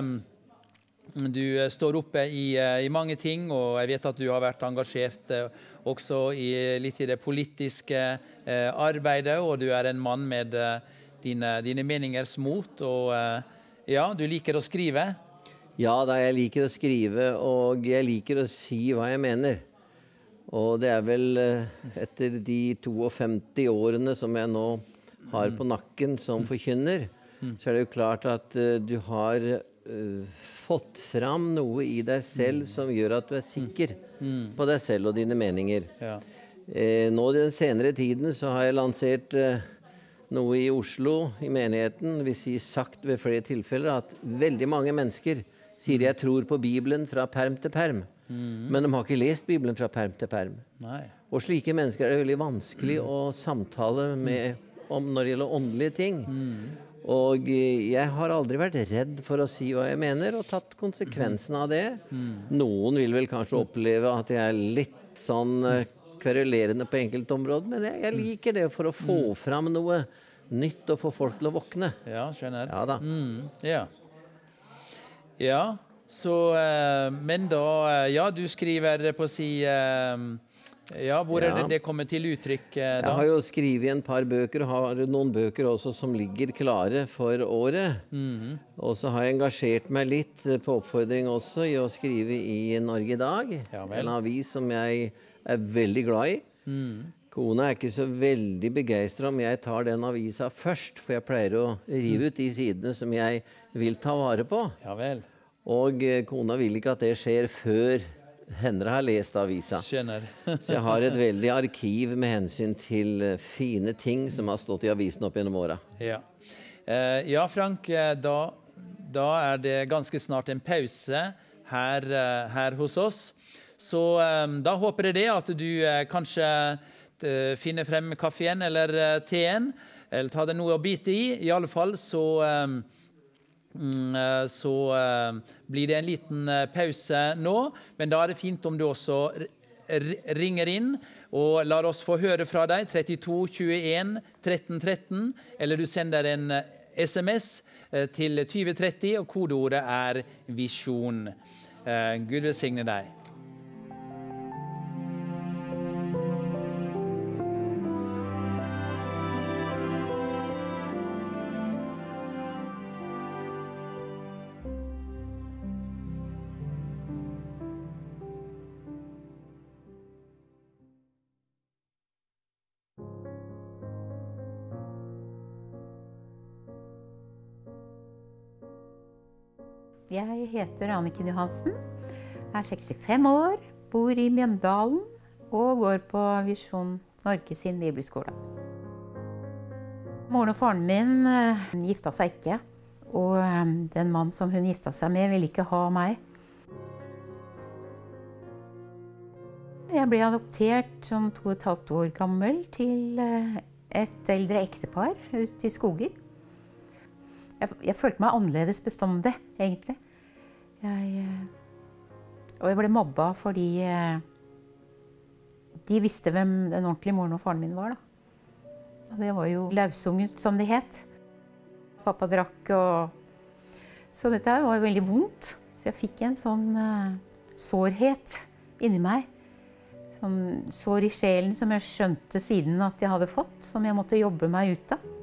du står oppe i, i mange ting, og jeg vet at du har vært engasjert også i litt i det politiske eh, arbeidet, og du er en mann med eh, dine, dine meningers mot, og eh, ja, du liker å skrive. Ja, da jeg liker å skrive, og jeg liker å si hva jeg mener. Og det er vel eh, etter de femtito årene som jeg nå har på nakken som forkynner, så er det jo klart at uh, du har uh, fått fram noe i deg selv som gjør at du er sikker mm. på deg selv og dine meninger. Ja. Eh, nå i den senere tiden så har jeg lansert eh, noe i Oslo, i menigheten, vil si sagt ved flere tilfeller, at veldig mange mennesker sier jeg tror på Bibelen fra perm til perm, mm. men de har ikke lest Bibelen fra perm til perm. Nei. Og slike mennesker er det veldig vanskelig mm. å samtale med om når det gjelder åndelige ting. Mm. Og jeg har aldri vært redd for å si hva jeg mener, og tatt konsekvensen av det. Mm. Noen vil vel kanskje oppleve at jeg er litt sånn kverulerende på enkelte områder, men jeg, jeg liker det for å få mm. fram noe nytt og få folk til å våkne. Ja, skjønner. Ja da. Mm. Ja. Ja, så, men da, ja, du skriver på å si Ja, hvor er Ja. det det kommer til uttrykk eh, da? Jeg har jo skrevet en par bøker, og har noen bøker også som ligger klare for året. Mhm. Og så har jeg engasjert meg litt eh, på oppfordring også i å skrive i Norge i dag. Ja vel. En avis som jeg er veldig glad i. Mhm. Kona er ikke så veldig begeistret om jeg tar den avisa først, for jeg pleier å rive ut de sidene som jeg vil ta vare på. Ja vel. Og eh, kona vil ikke at det skjer før henne har lest avisa. Skjønner. Så jeg har et veldig arkiv med hensyn til eh, fine ting som har stått i avisen opp gjennom åra. Ja. Eh, ja, Frank, eh, da, da er det ganske snart en pause her, eh, her hos oss. Så eh, da håper jeg det at du eh, kanskje eh, finner frem kaffen eller eh, teen, eller tar deg noe å bite i. I alle fall så, eh, mm, eh, så eh, blir det en liten eh, pause nå, men da er det fint om du også r- r- ringer inn og lar oss få høre fra deg, trettito tjueen tretten tretten, eller du sender en eh, sms eh, til tyve tretti, og kodeordet er visjon. Eh, Gud velsigne deg. Jeg heter Anniken Johansen, er sekstifem år, bor i Mjøndalen og går på Visjon Norge sin bibelskole. Moren og faren min eh, gifta seg ikke, og eh, den mann som hun gifta seg med ville ikke ha meg. Jeg ble adoptert som to og et halvt år gammel til eh, et eldre ektepar ute i skogen. Jeg, jeg følte meg annerledes bestandig, egentlig. Jeg, og jeg ble mobba fordi eh, de visste hvem den ordentlige moren og faren min var. Da. Og det var jo lausunget, som det het. Pappa drakk, og så dette var veldig vondt. Så jeg fikk en sånn eh, sårhet inni meg. Sånn sår i sjelen som jeg skjønte siden at jeg hadde fått, som jeg måtte jobbe meg ut av.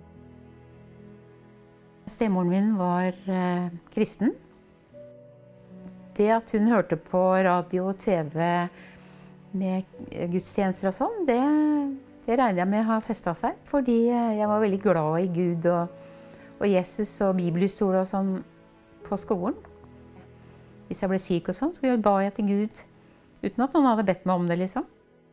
Stemoren min var eh, kristen. Det at hun hørte på radio og TV med gudstjenester og sånn, det, det regner jeg med har festet seg. Fordi jeg var veldig glad i Gud og, og Jesus og bibelhistorie og sånn på skolen. Hvis jeg ble syk og sånn, så ba jeg til Gud uten at noen hadde bedt meg om det, liksom.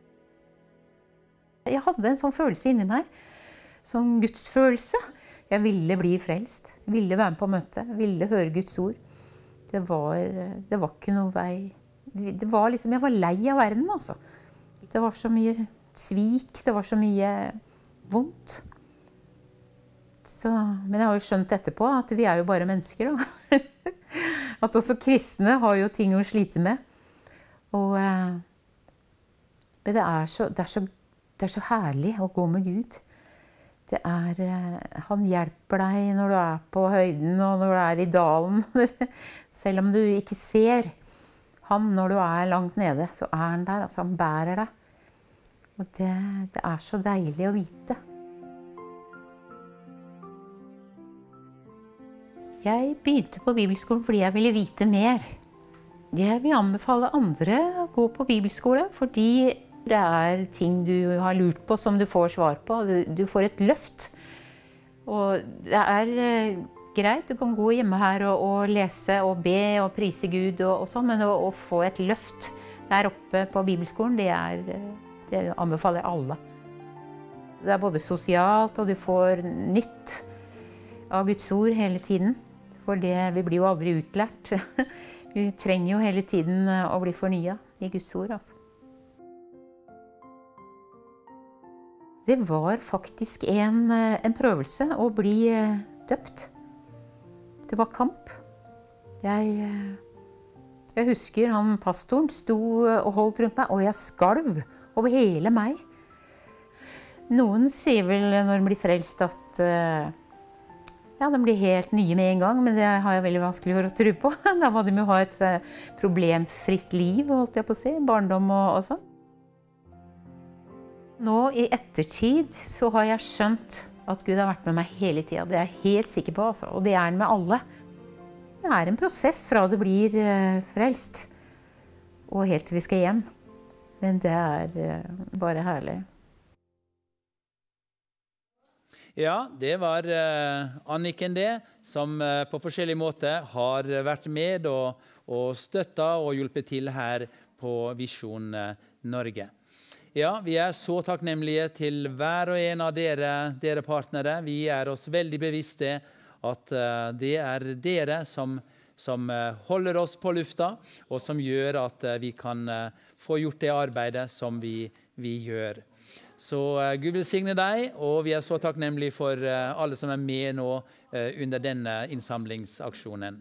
Jeg hadde en sånn følelse inni meg, sånn gudsfølelse. Jeg ville bli frelst, ville være med på møte, ville høre Guds ord. Det var, det var ikke noe vei. Det var liksom, jeg var lei av verden, altså. Det var så mye svik, det var så mye vondt. Så, men jeg har jo skjønt etterpå at vi er jo bare mennesker, da. At også kristne har jo ting å slite med. Og, men det er, så, det, er så, det er så herlig å gå med Gud. Det er, han hjelper deg når du er på høyden og når du er i dalen. Selv om du ikke ser han når du er langt nede, så er han der, altså han bærer deg. Og det, det er så deilig å vite. Jeg begynte på bibelskolen fordi jeg ville vite mer. Jeg vil anbefale andre å gå på bibelskole fordi det er ting du har lurt på som du får svar på. Du, du får et løft. Og det er eh, greit, du kan gå hjemme her og, og lese og be og prise Gud og, og sånn, men å, å få et løft der oppe på bibelskolen, det, er, det anbefaler jeg alle. Det er både sosialt, og du får nytt av Guds ord hele tiden. For det, vi blir jo aldri utlært. Vi trenger jo hele tiden å bli fornyet i Guds ord, altså. Det var faktisk en, en prøvelse å bli døpt. Det var kamp. Jeg, jeg husker han pastoren sto og holdt rundt meg, og jeg skalv over hele meg. Noen sier vel når de blir frelst at ja, de blir helt nye med en gang, men det har jeg veldig vanskelig for å tro på. Da må de jo ha et problemfritt liv, holdt jeg på å si, barndom og, og sånn. Nå i ettertid så har jeg skjønt at Gud har vært med meg hele tiden. Det er jeg helt sikker på, altså. Og det er han med alle. Det er en prosess fra du blir uh, frelst, og helt til vi skal hjem. Men det er uh, bare herlig. Ja, det var uh, Anniken det, som uh, på forskjellige måter har vært med og, og støttet og hjulpet til her på Visjon uh, Norge. Ja, vi er så takknemlige til hver og en av dere, dere partnere. Vi er oss veldig bevisste at uh, det er dere som, som uh, holder oss på lufta, og som gjør at uh, vi kan uh, få gjort det arbeidet som vi, vi gjør. Så uh, Gud velsigne deg, og vi er så takknemlige for uh, alle som er med nå uh, under denne innsamlingsaksjonen.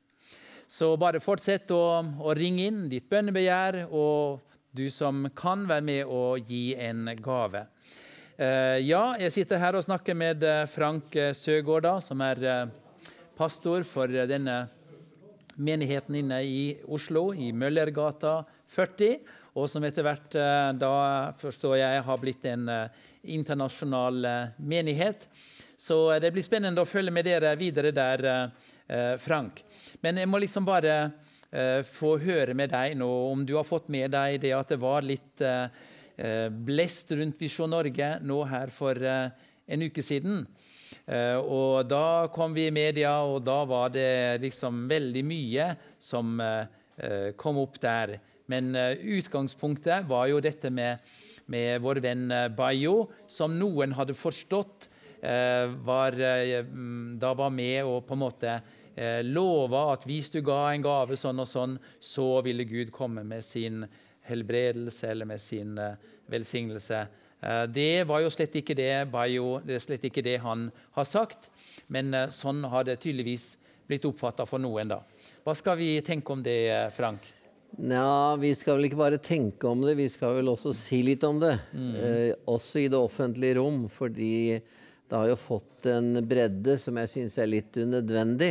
Så bare fortsett å, å ringe inn ditt bønnebegjær, og du som kan være med og gi en gave. Uh, ja, jeg sitter her og snakker med uh, Frank Søgaard, da, som er uh, pastor for uh, denne menigheten inne i Oslo, i Møllergata førti, og som etter hvert, uh, da forstår jeg, har blitt en uh, internasjonal uh, menighet. Så uh, det blir spennende å følge med dere videre der, uh, uh, Frank. Men jeg må liksom bare Uh, få høre med deg nå, om du har fått med deg det at det var litt uh, uh, blest rundt Visjon Norge nå her for uh, en uke siden. Uh, og da kom vi i media, og da var det liksom veldig mye som uh, uh, kom opp der. Men uh, utgangspunktet var jo dette med, med vår venn uh, Bayo, som noen hadde forstått, uh, var, uh, da var med og på en måte Eh, lova at hvis du ga en gave sånn og sånn, så ville Gud komme med sin helbredelse eller med sin eh, velsignelse. Eh, det var jo slett ikke det, Bayo, det er slett ikke det han har sagt, men eh, sånn har det tydeligvis blitt oppfattet for noen da. Hva skal vi tenke om det, Frank? Ja, vi skal vel ikke bare tenke om det, vi skal vel også si litt om det. Mm. Eh, også i det offentlige rom, fordi det har jo fått en bredde som jeg synes er litt unødvendig.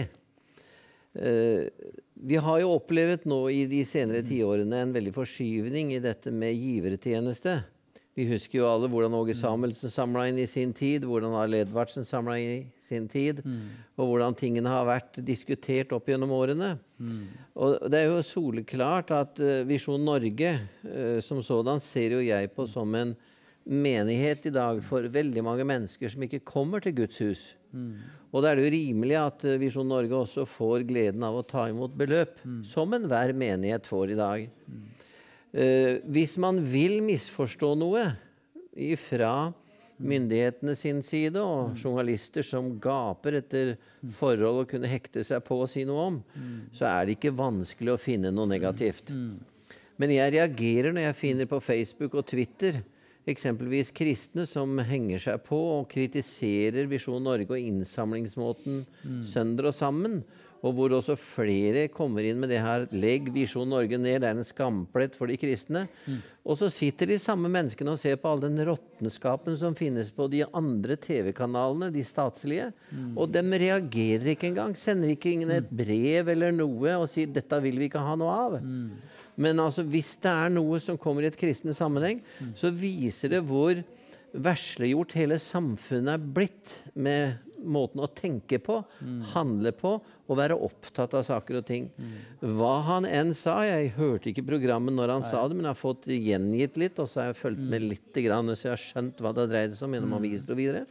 Uh, vi har jo opplevd nå i de senere tiårene en veldig forskyvning i dette med givertjeneste. Vi husker jo alle hvordan Åge Samuelsen samlet inn i sin tid, hvordan Arle Edvardsen samlet inn i sin tid, mm. og hvordan tingene har vært diskutert opp gjennom årene. Mm. Og det er jo soleklart at uh, Visjon Norge uh, som sådan ser jo jeg på som en menighet i dag for veldig mange mennesker som ikke kommer til Guds hus. Mm. Og da er det jo rimelig at Visjon Norge også får gleden av å ta imot beløp, mm. som enhver menighet får i dag. Mm. Uh, hvis man vil misforstå noe ifra myndighetene sin side, og mm. journalister som gaper etter forhold å kunne hekte seg på og si noe om, mm. så er det ikke vanskelig å finne noe negativt. Mm. Men jeg reagerer når jeg finner på Facebook og Twitter eksempelvis kristne som henger seg på og kritiserer Visjon Norge og innsamlingsmåten mm. sønder og sammen, og hvor også flere kommer inn med det her, legg Visjon Norge ned, det er en skamplett for de kristne. Mm. Og så sitter de samme menneskene og ser på all den råttenskapen som finnes på de andre T V-kanalene, de statslige, mm. og dem reagerer ikke engang, sender ikke ingen et brev eller noe og sier, dette vil vi ikke ha noe av. Mm. Men altså, hvis det er noe som kommer i et kristne sammenheng, mm. så viser det hvor verslegjort hele samfunnet er blitt med måten å tenke på, mm. handle på og være opptatt av saker og ting. Mm. Hva han enn sa, jeg hørte ikke programmet når han Nei. sa det, men jeg har fått gjengitt litt, og så har jeg fulgt mm. med litt grann, så jeg har skjønt hva det dreide seg om gjennom aviser og videre.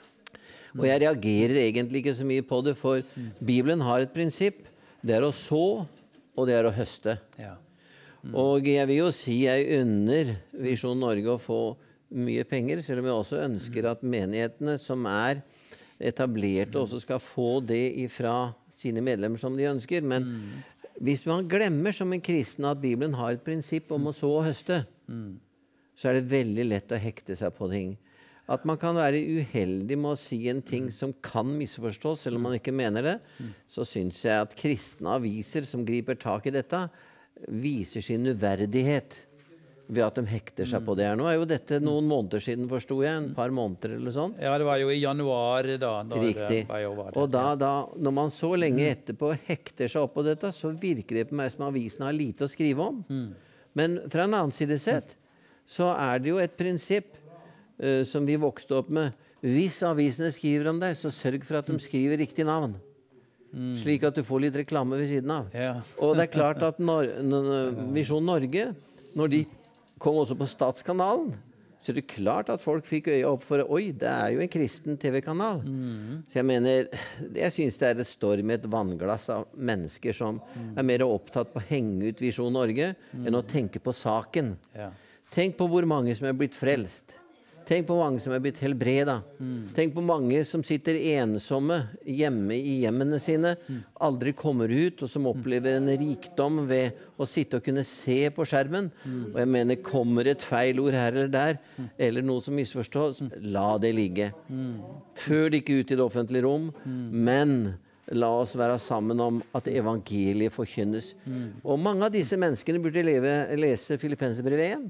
Og jeg reagerer egentlig ikke så mye på det, for mm. Bibelen har et prinsipp, det er å så, og det er å høste. Ja. Mm. Og jeg vil jo si jeg unner Visjon Norge å få mye penger, selv om jeg også ønsker at menighetene som er etablerte også skal få det ifra sine medlemmer som de ønsker. Men mm. hvis man glemmer som en kristen at Bibelen har et prinsipp om å så og høste, mm. så er det veldig lett å hekte seg på ting. At man kan være uheldig med å si en ting som kan misforstås, selv om man ikke mener det, så synes jeg at kristne aviser som griper tak i dette, viser sin uverdighet ved at de hekter seg på det her. Nå er jo dette noen måneder siden, forstod jeg, en par måneder eller sånn. Ja, det var jo i januar da. da Riktig. Og da, da, når man så lenge etterpå hekter seg opp på dette, så virker det på meg som avisen har lite å skrive om. Mm. Men fra en annen side sett, så er det jo et prinsipp uh, som vi vokste opp med. Hvis avisene skriver om deg, så sørg for at de skriver riktig navn. Mm. Slik at du får litt reklame ved siden av. Ja. Og det er klart at når, når Visjon Norge, når de kom også på Statskanalen, så er det klart at folk fikk øye opp for oi, det er jo en kristen tv-kanal. Mm. Så jeg mener, jeg synes det er et storm i et vannglass av mennesker som mm. er mer opptatt på å henge ut Visjon Norge mm. enn å tenke på saken. Ja. Tenk på hvor mange som er blitt frelst. Tenk på mange som er blitt helbreda. Mm. Tenk på mange som sitter ensomme hjemme i hjemmene sine, mm. aldri kommer ut, og som opplever en rikdom ved å sitte og kunne se på skjermen. Mm. Og jeg mener, kommer et feil ord her eller der, mm. eller noe som misforstås, mm. la det ligge. Mm. Før det ikke ut i det offentlige rom, mm. men la oss være sammen om at evangeliet forkynnes. Mm. Og mange av disse menneskene burde leve, lese Filippenserbrevet igjen.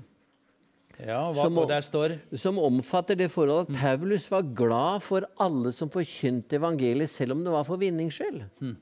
Ja, hva som, der står? Som omfatter det forhold at Paulus var glad for alle som forkynte evangeliet, selv om det var for vinningsskyld. Mm.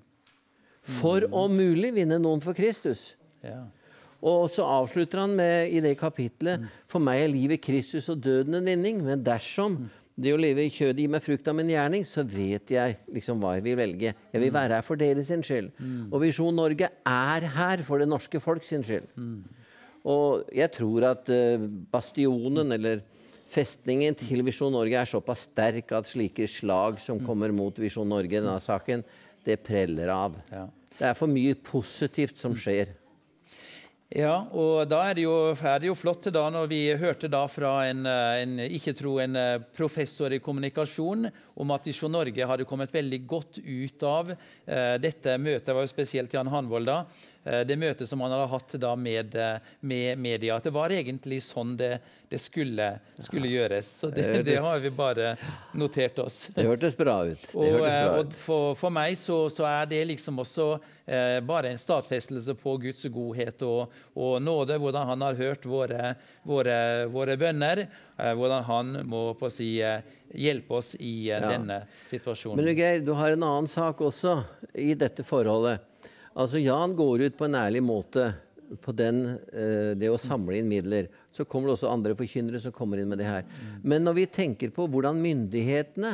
For om mulig vinne noen for Kristus. Ja. Og så avslutter han med i det kapitlet, for meg er livet Kristus og døden en vinning, men dersom det å leve i kjødet gir meg frukt av min gjerning, så vet jeg liksom hva jeg vil velge. Jeg vil være her for deres sin skyld. Mm. Og Visjon Norge er her for det norske folk sin skyld. Mm. Og jeg tror at uh, bastionen eller festningen til Visjon Norge er såpass sterk at slike slag som kommer mot Visjon Norge i denne saken, det preller av. Ja. Det er for mye positivt som skjer. Ja, og da er det jo, er det jo flott da, når vi hørte da fra en, en ikke tro, en professor i kommunikasjon om at Visjon Norge hadde kommet veldig godt ut av uh, dette møtet, var jo spesielt Jan Hanvold da, uh, det møtet som han hadde hatt da med, med media, at det var egentlig sånn det, det skulle, skulle gjøres. Så det, det har vi bare notert oss. Det hørtes bra ut. Det og, hørtes bra ut. Og for, for meg så, så er det liksom også uh, bare en stadfestelse på Guds godhet og, og nåde, hvordan han har hørt våre, våre, våre bønner, uh, hvordan han må på å si uh, hjelpe oss i uh, ja. denne situasjonen. Men Geir, du har en annen sak også i dette forholdet. Altså Jan går ut på en ærlig måte på den, uh, det å samle inn midler. Så kommer det også andre forkynnere som kommer inn med det her. Mm. Men når vi tenker på hvordan myndighetene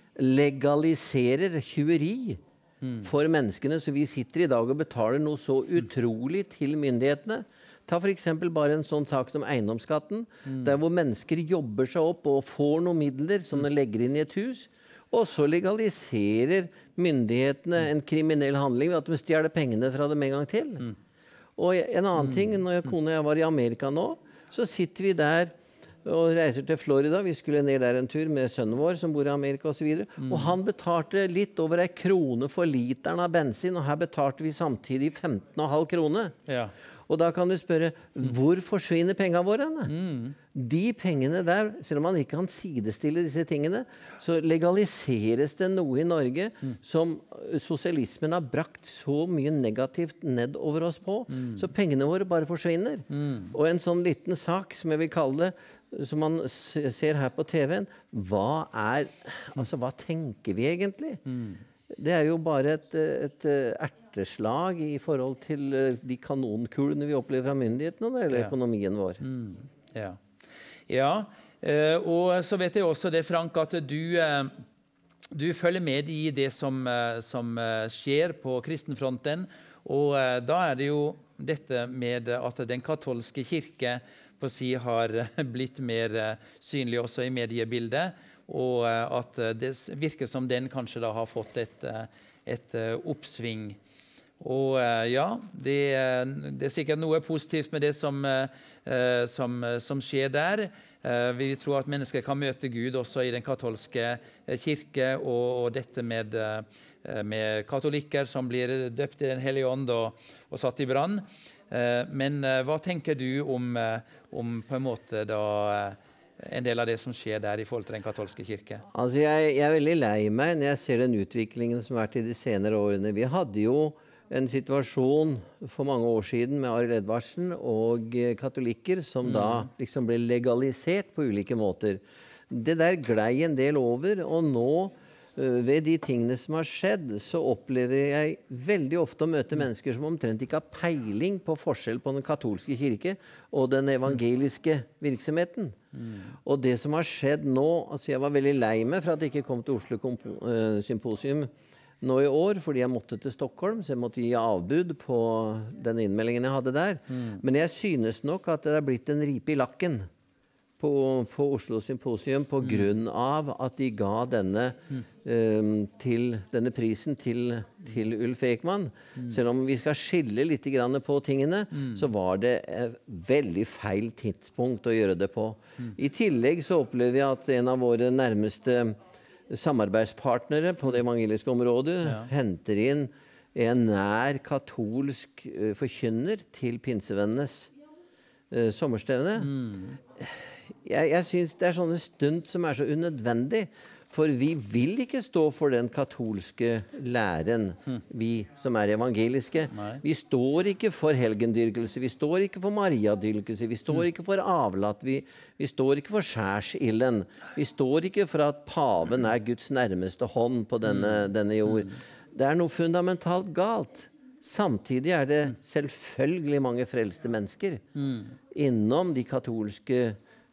legaliserer tjuveri mm. for menneskene, så vi sitter i dag og betaler noe så utrolig til myndighetene. Ta for eksempel bare en sånn sak som eiendomsskatten, mm. der hvor mennesker jobber seg opp og får noen midler som de legger inn i et hus, og så legaliserer myndighetene en kriminell handling ved at de stjeler pengene fra dem en gang til. Mm. Og en annen ting, når jeg, kone og jeg var i Amerika nå, så sitter vi der og reiser til Florida. Vi skulle ned der en tur med sønnen vår som bor i Amerika og så videre. Mm. Og han betalte litt over en krone for literen av bensin, og her betalte vi samtidig femten komma fem kroner. Ja. Og da kan du spørre, hvor forsvinner pengene våre? Mm. De pengene der, selv om man ikke kan sidestille disse tingene, så legaliseres det noe i Norge mm. som sosialismen har brakt så mye negativt ned over oss på. Mm. Så pengene våre bare forsvinner. Mm. Og en sånn liten sak, som jeg vil kalle det, som man ser her på T V-en, hva er, altså hva tenker vi egentlig? Mm. Det er jo bare et, et erteslag i forhold til de kanonkulene vi opplever fra myndighetene eller ja. økonomien vår. Mm. Ja, ja. Og så vet jeg også det, Frank, at du, du følger med i det som, som skjer på kristenfronten, og da er det jo dette med at den katolske kirke på si har blitt mer synlig også i mediebildet, og at det virker som den kanskje da har fått et, et oppsving. Og ja, det, det er sikkert noe positivt med det som, som, som skjer der. Vi tror at mennesker kan møte Gud også i den katolske kirke, og, og dette med, med katolikker som blir døpt i den hellige ånd og, og satt i brann. Men hva tenker du om, om på en måte da en del av det som skjer der i forhold til den katolske kirke? Altså jeg, jeg er veldig lei meg når jeg ser den utviklingen som har vært i de senere årene. Vi hadde jo en situasjon for mange år siden med Arild Edvardsen og katolikker som mm. da liksom ble legalisert på ulike måter. Det der glei en del over, og nå ved de tingene som har skjedd, så opplever jeg veldig ofte å møte mennesker som omtrent ikke har peiling på forskjell på den katolske kirke og den evangeliske virksomheten. Mm. Og det som har skjedd nå, altså jeg var veldig lei meg for at jeg ikke kom til Oslo uh, Symposium nå i år, fordi jeg måtte til Stockholm, så jeg måtte gi avbud på den innmeldingen jeg hadde der. Mm. Men jeg synes nok at det har blitt en ripe i lakken på, på Oslo Symposium på mm. grunn av at de ga denne, mm. um, til, denne prisen til, til Ulf Ekman. Mm. Selv om vi skal skille litt grann på tingene, mm. så var det et veldig feil tidspunkt å gjøre det på. Mm. I tillegg så opplever jeg at en av våre nærmeste samarbeidspartnere på det evangeliske området ja. henter inn en nær katolsk uh, forkynner til pinsevennenes uh, sommerstevne. Mm. Jeg, jeg synes det er sånne stunt som er så unødvendig, for vi vil ikke stå for den katolske læren, mm. vi som er evangeliske. Nei. Vi står ikke for helgendyrkelse, vi står ikke for Mariadyrkelse, vi står mm. ikke for avlat, vi, vi står ikke for skjærsilden, vi står ikke for at paven er Guds nærmeste hånd på denne, mm. denne jord. Det er noe fundamentalt galt. Samtidig er det selvfølgelig mange frelste mennesker mm. innom de katolske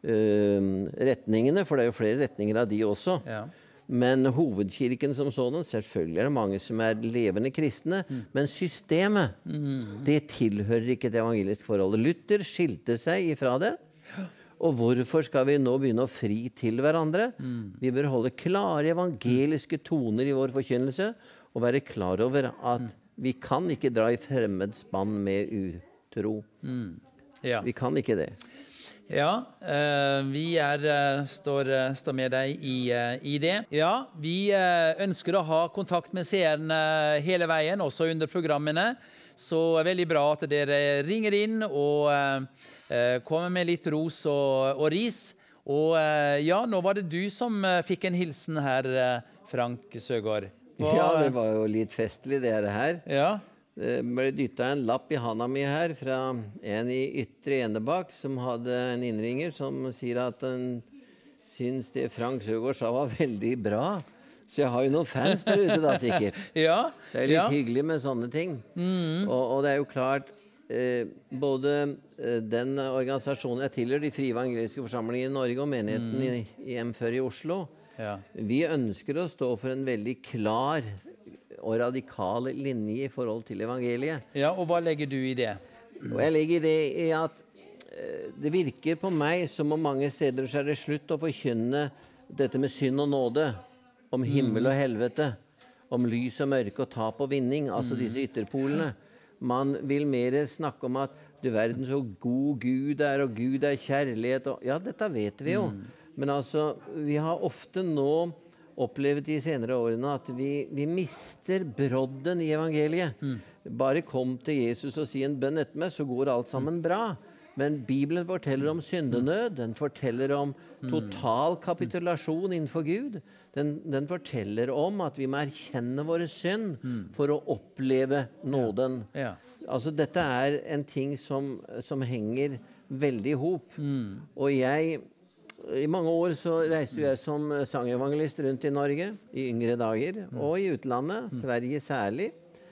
Uh, retningene, for det er jo flere retninger av de også. Ja. Men hovedkirken som sådan, selvfølgelig er det mange som er levende kristne, mm. men systemet, mm. det tilhører ikke det evangeliske forholdet. Luther skilte seg ifra det, og hvorfor skal vi nå begynne å fri til hverandre? Mm. Vi bør holde klare evangeliske toner i vår forkynnelse, og være klar over at mm. vi kan ikke dra i fremmed spann med utro. Mm. Ja. Vi kan ikke det. Ja, uh, vi er, uh, står, uh, står med deg i, uh, i det. Ja, vi uh, ønsker å ha kontakt med seerne hele veien, også under programmene. Så er veldig bra at dere ringer inn og uh, uh, kommer med litt ros og, og ris. Og uh, ja, nå var det du som uh, fikk en hilsen her, uh, Frank Søgaard. Hva... Ja, det var jo litt festlig det her. Ja. Det ble dyttet en lapp i handa mi her fra en i Ytre Enebakk som hadde en innringer som sier at han syns det Frank Søgaard sa var veldig bra. Så jeg har jo noen fans der ute da, sikkert. Ja, det er litt ja. hyggelig med sånne ting. Mm. Og, og det er jo klart, eh, både eh, den organisasjonen jeg tilhører, de frie evangeliske forsamlingene i Norge og menigheten mm. i, i M før i Oslo, ja. vi ønsker å stå for en veldig klar og radikale linje i forhold til evangeliet. Ja, og hva legger du i det? Og jeg legger det i at uh, det virker på meg som om mange steder så er det slutt å forkynne dette med synd og nåde, om himmel og helvete, om lys og mørke og tap og vinning, altså disse ytterpolene. Man vil mer snakke om at du verden så god Gud er, og Gud er kjærlighet. Og, ja, dette vet vi jo. Men altså, vi har ofte nå opplevd de senere årene at vi, vi mister brodden i evangeliet. Mm. Bare kom til Jesus og si en bønn etter meg, så går alt sammen bra. Men Bibelen forteller om syndenød, den forteller om total kapitulasjon innenfor Gud. Den, den forteller om at vi må erkjenne våre synd for å oppleve nåden. Ja. Ja. Altså, dette er en ting som, som henger veldig i hop. Mm. Og jeg... I mange år så reiste jeg som sangevangelist rundt i Norge, i yngre dager, og i utlandet, Sverige særlig.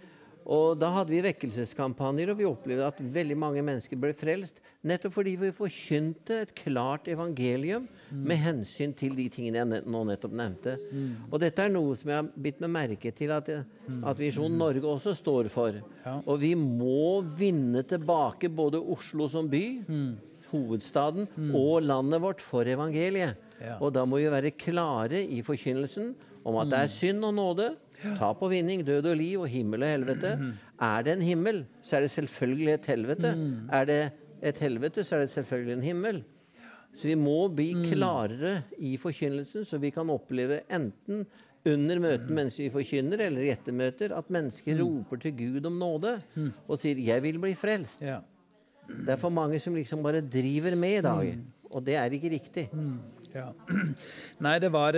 Og da hadde vi vekkelseskampanjer, og vi opplevde at veldig mange mennesker ble frelst, nettopp fordi vi forkynte et klart evangelium med hensyn til de tingene jeg nå nettopp nevnte. Og dette er noe som jeg har bitt meg merke til at, at Visjon Norge også står for. Og vi må vinne tilbake både Oslo som by, hovedstaden mm. og landet vårt for evangeliet. Ja. Og da må vi være klare i forkynnelsen om at mm. det er synd og nåde, tap og vinning, død og liv og himmel og helvete. Mm. Er det en himmel, så er det selvfølgelig et helvete. Mm. Er det et helvete, så er det selvfølgelig en himmel. Så vi må bli klarere i forkynnelsen, så vi kan oppleve enten under møten mens vi forkynner, eller i ettermøter, at mennesker mm. roper til Gud om nåde, mm. og sier, jeg vil bli frelst. Ja. Det er for mange som liksom bare driver med i dag, mm. og det er ikke riktig. Mm. Ja. Nei, det var,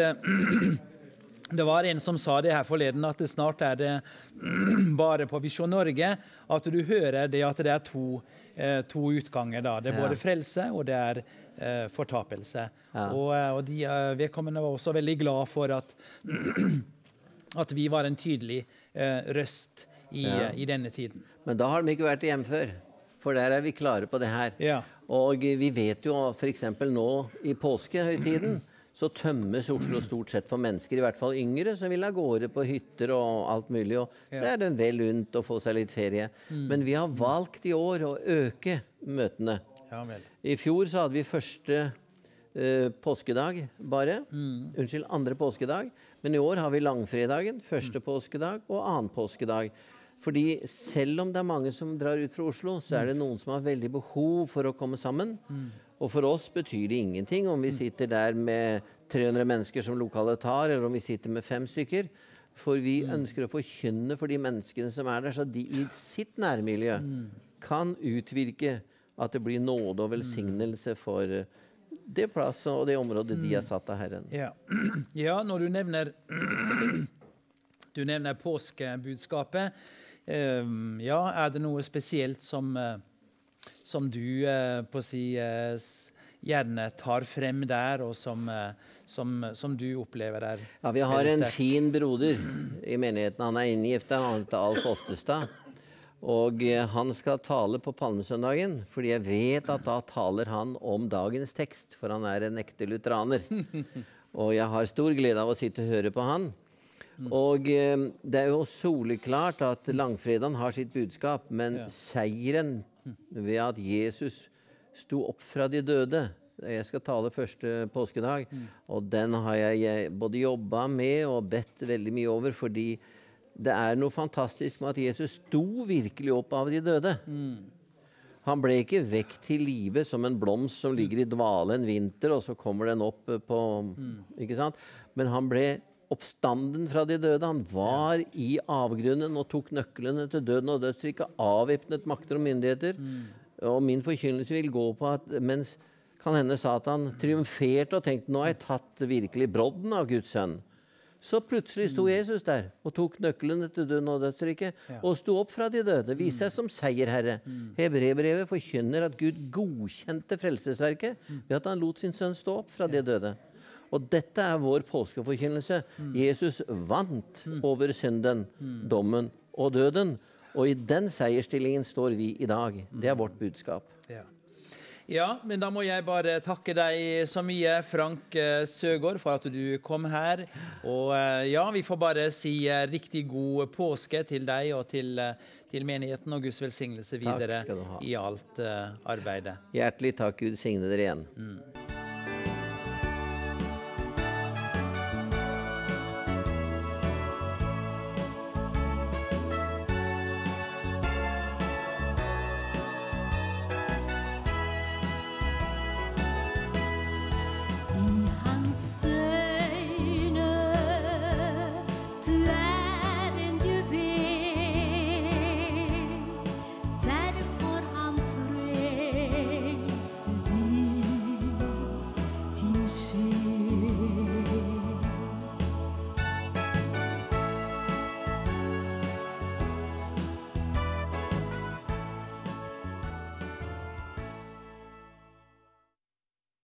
det var en som sa det her forleden, at det snart er det bare på Visjon Norge at du hører det at det er to, to utganger. Da. Det er både frelse og det er eh, fortapelse. Ja. Og, og de vedkommende var også veldig glad for at at vi var en tydelig eh, røst i, Ja. i denne tiden. Men da har de ikke vært hjemme før. For der er vi klare på det her. Ja. Og vi vet jo for eksempel nå i påskehøytiden, så tømmes Oslo stort sett for mennesker, i hvert fall yngre, som vil av gårde på hytter og alt mulig. Og Ja. det er dem vel unt å få seg litt ferie. Men vi har valgt i år å øke møtene. Ja vel. I fjor så hadde vi første eh, påskedag bare. Unnskyld, andre påskedag. Men i år har vi langfredagen, første påskedag og annen påskedag. Fordi selv om det er mange som drar ut fra Oslo, så er det noen som har veldig behov for å komme sammen. Og for oss betyr det ingenting om vi sitter der med tre hundre mennesker som lokalet tar, eller om vi sitter med fem stykker. For vi ønsker å forkynne for de menneskene som er der, så de i sitt nærmiljø kan utvirke at det blir nåde og velsignelse for det plasset og det området de har satt av Herren. Ja. ja, når du nevner du nevner påskebudskapet, eh, ja, er det noe spesielt som, eh, som du eh, på å si, eh, s- gjerne tar frem der, og som, eh, som, som du opplever der? Ja, vi har veldig en sterkt? fin broder i menigheten. Han er inngifta, han heter Alf Oftestad. Og eh, han skal tale på Palmesøndagen, fordi jeg vet at da taler han om dagens tekst, for han er en ekte lutheraner. Og jeg har stor glede av å sitte og høre på han. Og eh, det er jo soleklart at langfredagen har sitt budskap, men Ja. seieren ved at Jesus sto opp fra de døde. Jeg skal tale første påskedag, og den har jeg både jobba med og bedt veldig mye over, fordi det er noe fantastisk med at Jesus sto virkelig opp av de døde. Han ble ikke vekk til live som en blomst som ligger i dvale en vinter, og så kommer den opp på ikke sant? Men han ble oppstanden fra de døde. Han var i avgrunnen og tok nøklene til døden og dødsriket, avvæpnet makter og myndigheter. Og min forkynnelse vil gå på at mens kan hende Satan triumferte og tenkte nå har jeg tatt virkelig brodden av Guds sønn, så plutselig sto Jesus der og tok nøklene til døden og dødsriket og sto opp fra de døde, viste seg som seierherre. Hebreerbrevet forkynner at Gud godkjente frelsesverket ved at han lot sin sønn stå opp fra de døde. Og dette er vår påskeforkynnelse. Jesus vant over synden, dommen og døden. Og i den seierstillingen står vi i dag. Det er vårt budskap. Ja. ja, men da må jeg bare takke deg så mye, Frank eh, Søgaard, for at du kom her. Og eh, ja, vi får bare si eh, riktig god påske til deg og til, eh, til menigheten, og Guds velsignelse videre skal du ha. i alt eh, arbeidet. Hjertelig takk. Gud signe dere igjen. Mm.